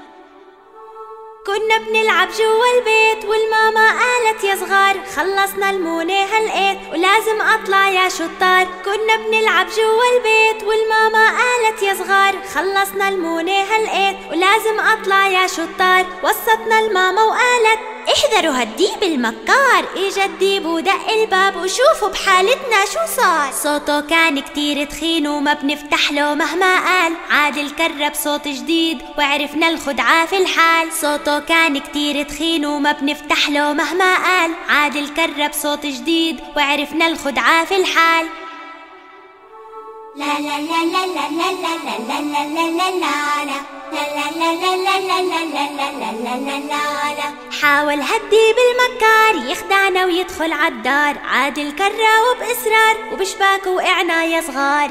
كنا بنلعب جوا البيت والماما قالت يا صغار خلصنا المونة هالقيت ولازم أطلع يا شطار. كنا بنلعب جوا البيت والماما قالت يا صغار خلصنا المونة هالقيت ولازم أطلع يا شطار. وصتنا الماما وقالت احذروا هالديب المكار، اجا الديب ودق الباب وشوفوا بحالتنا شو صار. صوته كان كتير تخين وما بنفتح له مهما قال، عادل كرب صوت جديد وعرفنا الخدعة في الحال. صوته كان كتير تخين وما بنفتح له مهما قال، عادل كرب صوت جديد وعرفنا الخدعة في الحال. لا لا لا لا لا لا لا لا لا لا لا لا حاول هالديب المكار يخدعنا ويدخل عالدار، عادل كرة وبإصرار وبشباك وقعنا يا صغار.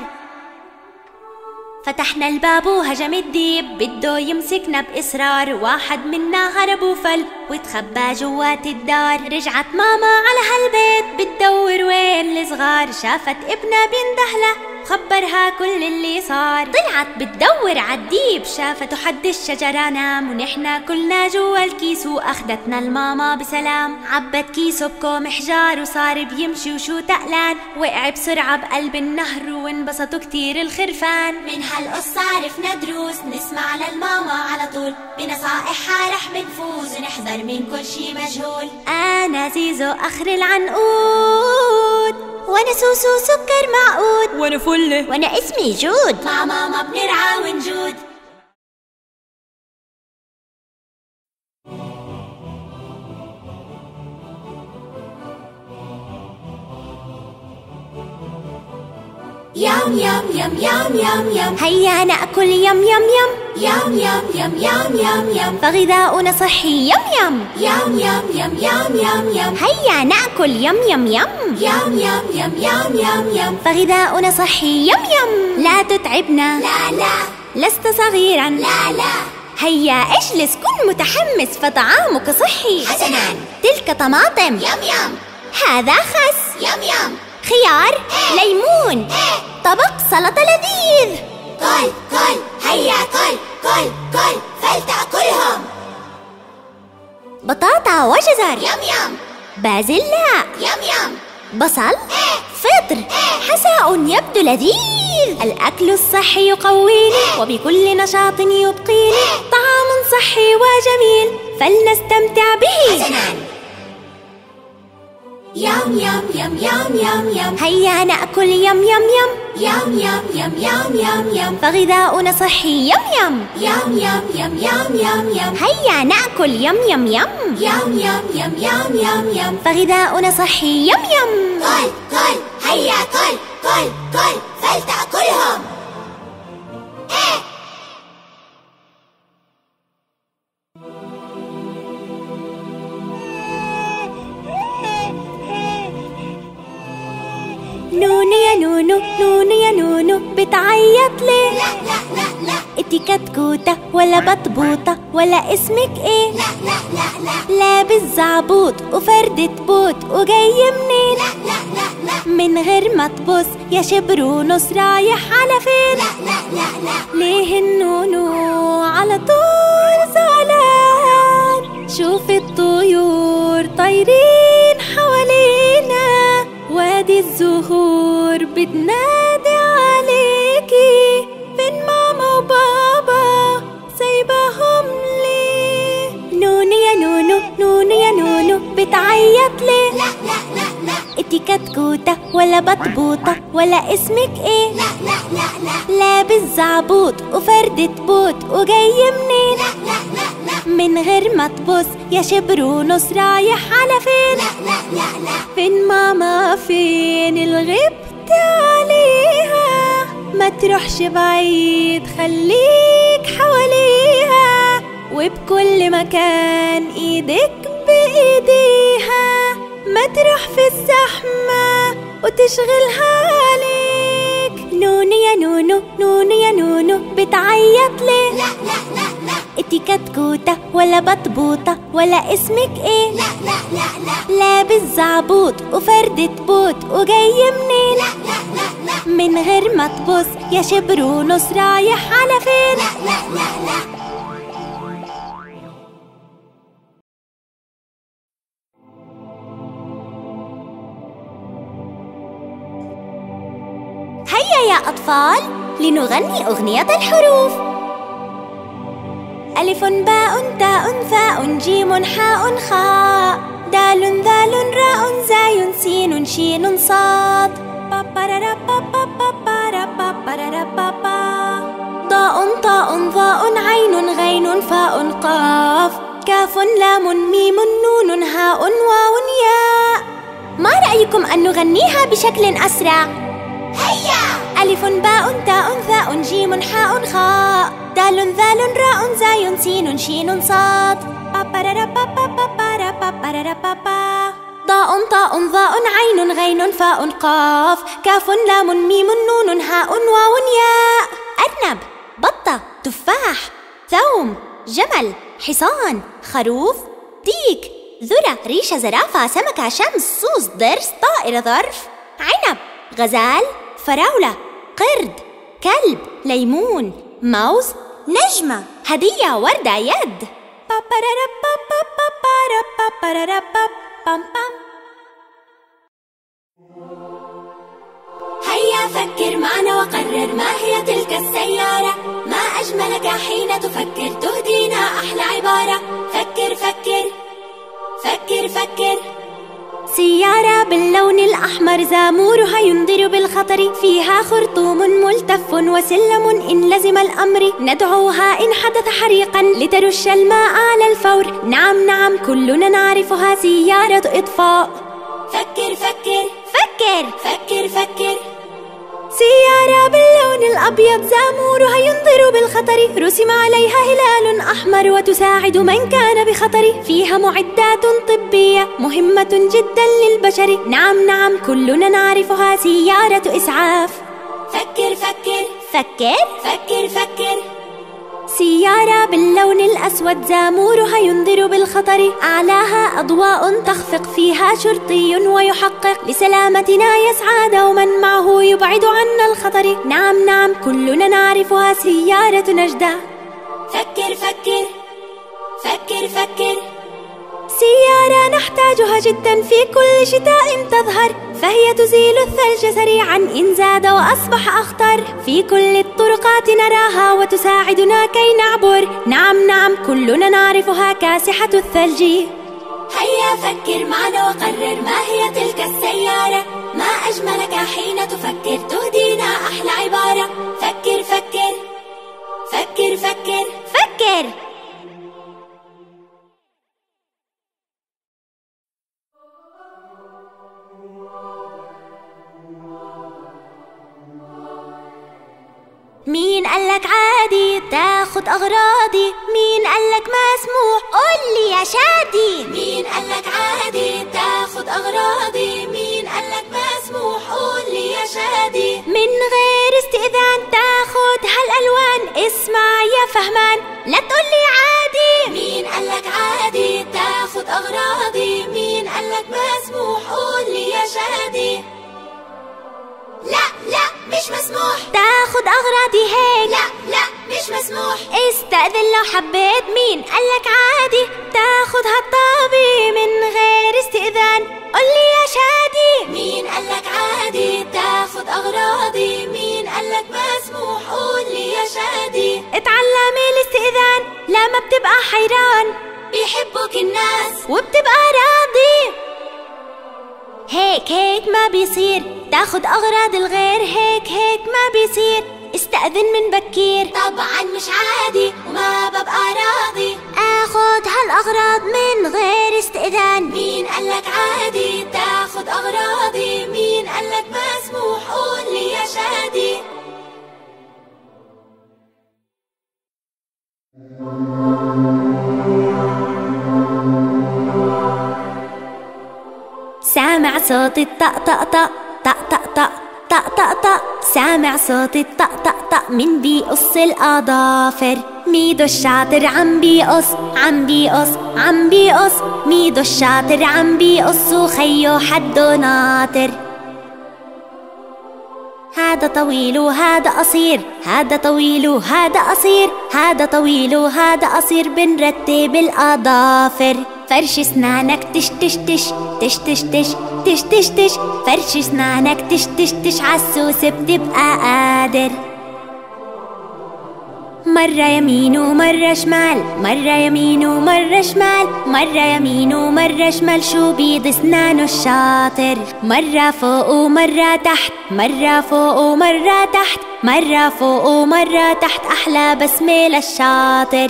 فتحنا الباب وهجم الديب بده يمسكنا بإصرار، واحد منا هرب وفل وتخبى جوات الدار. رجعت ماما على هالبيت بتدور وين الصغار، شافت ابنها بيندهله وخبرها كل اللي صار. طلعت بتدور عالديب شافته حد الشجرة نام، ونحنا كلنا جوا الكيس واخدتنا الماما بسلام. عبت كيسه بكوم حجار وصار بيمشي وشو تقلان، وقع بسرعة بقلب النهر وانبسطوا كتير الخرفان. من هالقصة عرفنا دروس نسمع للماما على طول، بنصائحها رح بنفوز ونحذر من كل شي مجهول. أنا زيزو آخر العنقود، وأنا سوسو سكر معقود، وأنا فلة، وأنا اسمي جود. مع ماما بنرعى ونجود. يام يام يام يام يام يام، هيا نأكل يم يم يم. يام يام يام يام يام يام، فغذاؤنا صحي يم يم. يام يام يام يام يام يام، هيا نأكل يم يم يم. يام يام يام يام يام يام، فغذاؤنا صحي يم يم. لا تتعبنا، لا لا، لست صغيرا، لا لا. هيا اجلس كن متحمس فطعامك صحي. حسناً. تلك طماطم يام يام، هذا خس، يام يام، خيار، ليمون، طبق سلطة لذيذ. كل كل، هيا كل كل كل، فلتأكلهم. بطاطا وجزر، يام يام، بازلاء، يام يام، بصل، فطر، حساء يبدو لذيذ. الأكل الصحي يقويني وبكل نشاط يبقيني، طعام صحي وجميل فلنستمتع به. حسناً. يام يام يام يام يام يام، هيا نأكل يم يم يم. يام يام يام يام يام يام، فغذاؤنا صحي يم يم. يام يام يام يام يام يام، هيا نأكل يم يم يم. يام يام يام يام يام يام، فغذاؤنا صحي يم يم. كل كل، هيا كل كل كل، فلتأكلهم. نونو يا نونو، نونو يا نونو بتعيط ليه؟ لا لا لا لا، انتي كتكوتة ولا بطبوطة ولا اسمك ايه؟ لا لا لا لا، لابس زعبوط وفردة بوت وجاي منين؟ لا لا لا لا، من غير ما تبص يا شبرونس رايح على فين؟ لا لا لا لا، ليه النونو على طول زعلان؟ شوف الطيور طايرين حوالينا، وادي الزهور بتنادي عليكي، فين ماما وبابا سايباهم ليه؟ نونو يا نونو، نونو يا نونو بتعيط ليه؟ لا لا لا لا، انتي كتكوتة ولا بطبوطة ولا اسمك ايه؟ لا لا لا لا، لابس زعبوط وفردة بوت وجاي منين؟ لا لا لا لا، من غير ما تبص يا شبرونس رايح على فين؟ لا لا لا لا، فين ماما فين الغبت عليها؟ ما تروحش بعيد خليك حواليها، وبكل مكان ايدك بايديها، ما تروح في الزحمة وتشغلها عليك. نونو يا نونو، نونو يا نونو بتعيط ليه؟ لا لا لا لا، انتي كتكوتة ولا بطبوطة ولا اسمك ايه؟ لا لا لا لا لابس زعبوط وفردة بوت وجاي منين؟ لا لا لا لا من غير ما تبص يا شبر ونص رايح على فين؟ لا لا لا لا هيا يا أطفال لنغني أغنية الحروف. ألف باء تاء ثاء جيم حاء خاء دال ذال راء زاي سين شين صاد ضاء طاء ظاء عين غين فاء قاف كاف لام ميم نون هاء واو ياء. ما رأيكم أن نغنيها بشكل أسرع؟ هيا ألف باء تاء ثاء جيم حاء خاء دال ذال راء زاي سين شين صاد ضاء طاء ظاء عين غين فاء قاف كاف لام ميم نون هاء واو ياء. أرنب بطة تفاح ثوم جمل حصان خروف ديك ذرة ريشة زرافة سمكة شمس صوص ضرس طائرة ظرف عنب غزال فراولة قرد كلب ليمون موز نجمة هدية وردة يد. هيا فكر معنا وقرر ما هي تلك السيارة. ما أجملك حين تفكر تهدينا أحلى عبارة. فكر فكر فكر فكر. سيارة باللون الأحمر زامورها ينذر بالخطر فيها خرطوم ملتف وسلم إن لزم الأمر ندعوها إن حدث حريقا لترش الماء على الفور. نعم نعم كلنا نعرفها سيارة إطفاء. فكر فكر فكر فكر فكر. سيارة باللون الأبيض زامورها ينذر بالخطر رسم عليها هلال أحمر وتساعد من كان بخطر فيها معدات طبية مهمة جدا للبشر. نعم نعم كلنا نعرفها سيارة إسعاف. فكر فكر فكر فكر فكر. سيارة باللون الأسود زامورها ينذر بالخطر أعلاها أضواء تخفق فيها شرطي ويحقق لسلامتنا يسعى دوما معه يبعد عنا الخطر. نعم نعم كلنا نعرفها سيارة نجدة. فكر فكر فكر فكر. سيارة نحتاجها جدا في كل شتاء تظهر فهي تزيل الثلج سريعا إن زاد وأصبح أخطر في كل الطرقات نراها وتساعدنا كي نعبر. نعم نعم كلنا نعرفها كاسحة الثلج. هيا فكر معنا وقرر ما هي تلك السيارة. ما أجملك حين تفكر تهدينا أحلى عبارة. فكر فكر فكر فكر فكر. مين قالك عادي تاخد أغراضي؟ مين قالك مسموح؟ قولي يا شادي. مين قالك عادي تاخد أغراضي؟ مين قالك مسموح؟ قولي يا شادي. من غير استئذان تاخد هالألوان. اسمع يا فهمان لا تقولي عادي. مين قالك عادي تاخد أغراضي؟ مين قالك مسموح؟ قولي يا شادي. لا لا مش مسموح تاخد أغراضي هيك. لا لا مش مسموح. استأذن لو حبيت. مين قالك عادي تاخد هالطابي من غير استئذان؟ قولي يا شادي. مين قالك عادي تاخد أغراضي؟ مين قالك مسموح؟ قولي يا شادي. اتعلمي الاستئذان لما بتبقى حيران بيحبوك الناس وبتبقى راضي. هيك هيك ما بيصير تاخد أغراض الغير. هيك هيك ما بيصير استأذن من بكير. طبعا مش عادي وما ببقى راضي اخد هالأغراض من غير استئذان. مين قالك عادي تاخد أغراضي؟ مين قالك مسموح؟ قولي يا شادي. سامع صوت الطق طق طق طق طق طق طق طق طق. سامع صوت الطق طق طق من بيقص الأظافر. ميدو الشاطر عم بيقص عم بيقص عم بيقص، ميدو الشاطر عم بيقص وخيو حده ناطر. هذا طويل وهذا قصير، هذا طويل وهذا قصير، هذا طويل وهذا قصير، بنرتب الأظافر. فرش اسنانك تش تش تش تش تش تش تش تش تش، فرش اسنانك تش تش تش، عالسوس بتبقى قادر. مرة يمين ومرة شمال، مرة يمين ومرة شمال، مرة يمين ومرة شمال، شو بيد اسنانه الشاطر. مرة فوق ومرة تحت، مرة فوق ومرة تحت، مرة فوق ومرة تحت، أحلى بسمة للشاطر.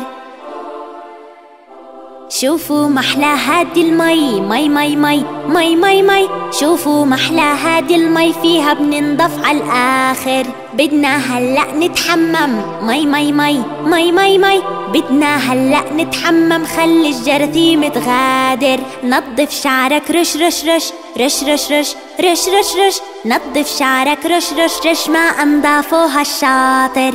شوفوا محلى هادي المي، مي مي مي مي مي مي، شوفوا محلى هادي المي، فيها بننضف عالآخر. بدنا هلأ نتحمم، مي مي مي مي مي مي، بدنا هلأ نتحمم، خلي الجراثيم تغادر. نظف شعرك رش رش رش رش رش رش رش رش رش، نظف شعرك رش رش رش، ما أنضافه هالشاطر.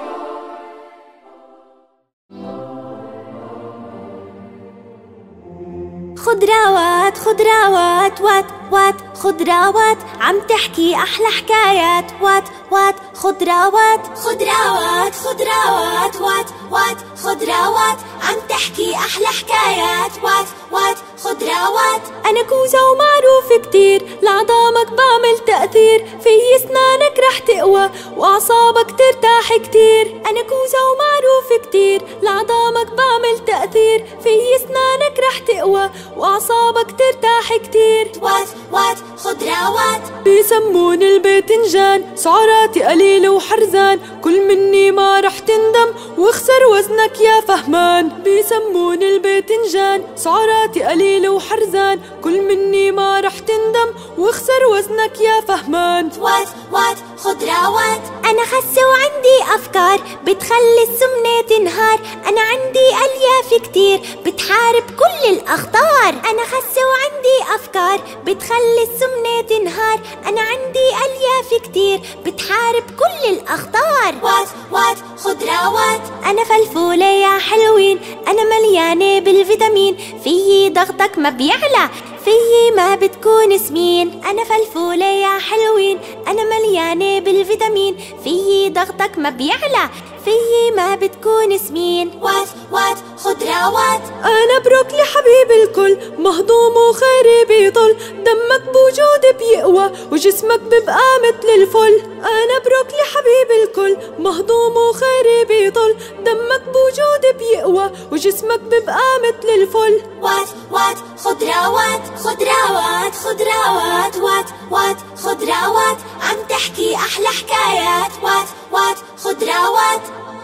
خضراوات خضراوات وات وات، خضراوات عم تحكي أحلى حكايات. وات وات خضراوات خضراوات خضراوات وات وات، خضراوات عم تحكي أحلى حكايات. وات وات خضراوات. أنا كوزة ومعروف كتير، لعظامك بعمل تأثير، في اسنانك رح تقوى وأعصابك ترتاح كتير. أنا كوزة ومعروف كتير، لعظامك بعمل تأثير، في اسنانك رح تقوى وأعصابك ترتاح كتير. وات وات خضراوات. بيسموني الباذنجان، سعراتي قليلة وحرزان، كل مني ما رح تندم واخسر وزنك يا فهمان. بيسموني الباذنجان، سعراتي قليلة وحرزان، كل مني ما رح تندم واخسر وزنك يا فهمان. وات وات خضراوات. أنا خسة وعندي أفكار بتخلي السمنة تنهار، أنا عندي ألياف كتير بتحارب كل الأخطار. أنا خسة وعندي أفكار بتخلي السمنة تنهار، أنا عندي ألياف كتير بتحارب كل الأخطار. وات وات خضراوات. أنا فلفولة يا حلوين، أنا مليانة بالفيتامين، فيي ضغطك ما بيعلى، فيي ما بتكون سمين. أنا فلفولة يا حلوين، أنا مليانة بالفيتامين، فيي ضغطك ما بيعلى، فيي ما بتكون سمين. وات وات خضراوات. أنا بروكلي حبيب الكل، مهضوم وخيري بيطل، دمك بوجود بيقوى وجسمك ببقى مثل الفل. أنا بروكلي حبيب الكل، مهضوم وخيري بيطل، دمك بوجود بيقوى وجسمك ببقى مثل الفل. وات وات خضراوات خضراوات خضراوات. وات وات خضراوات عم تحكي أحلى حكايات. وات وات خضراوات.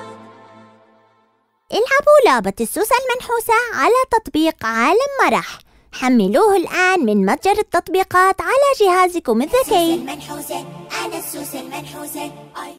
العبوا لعبة السوسة المنحوسة على تطبيق عالم مرح. حملوه الآن من متجر التطبيقات على جهازكم الذكي. المنحوسة، أنا السوسة المنحوسة.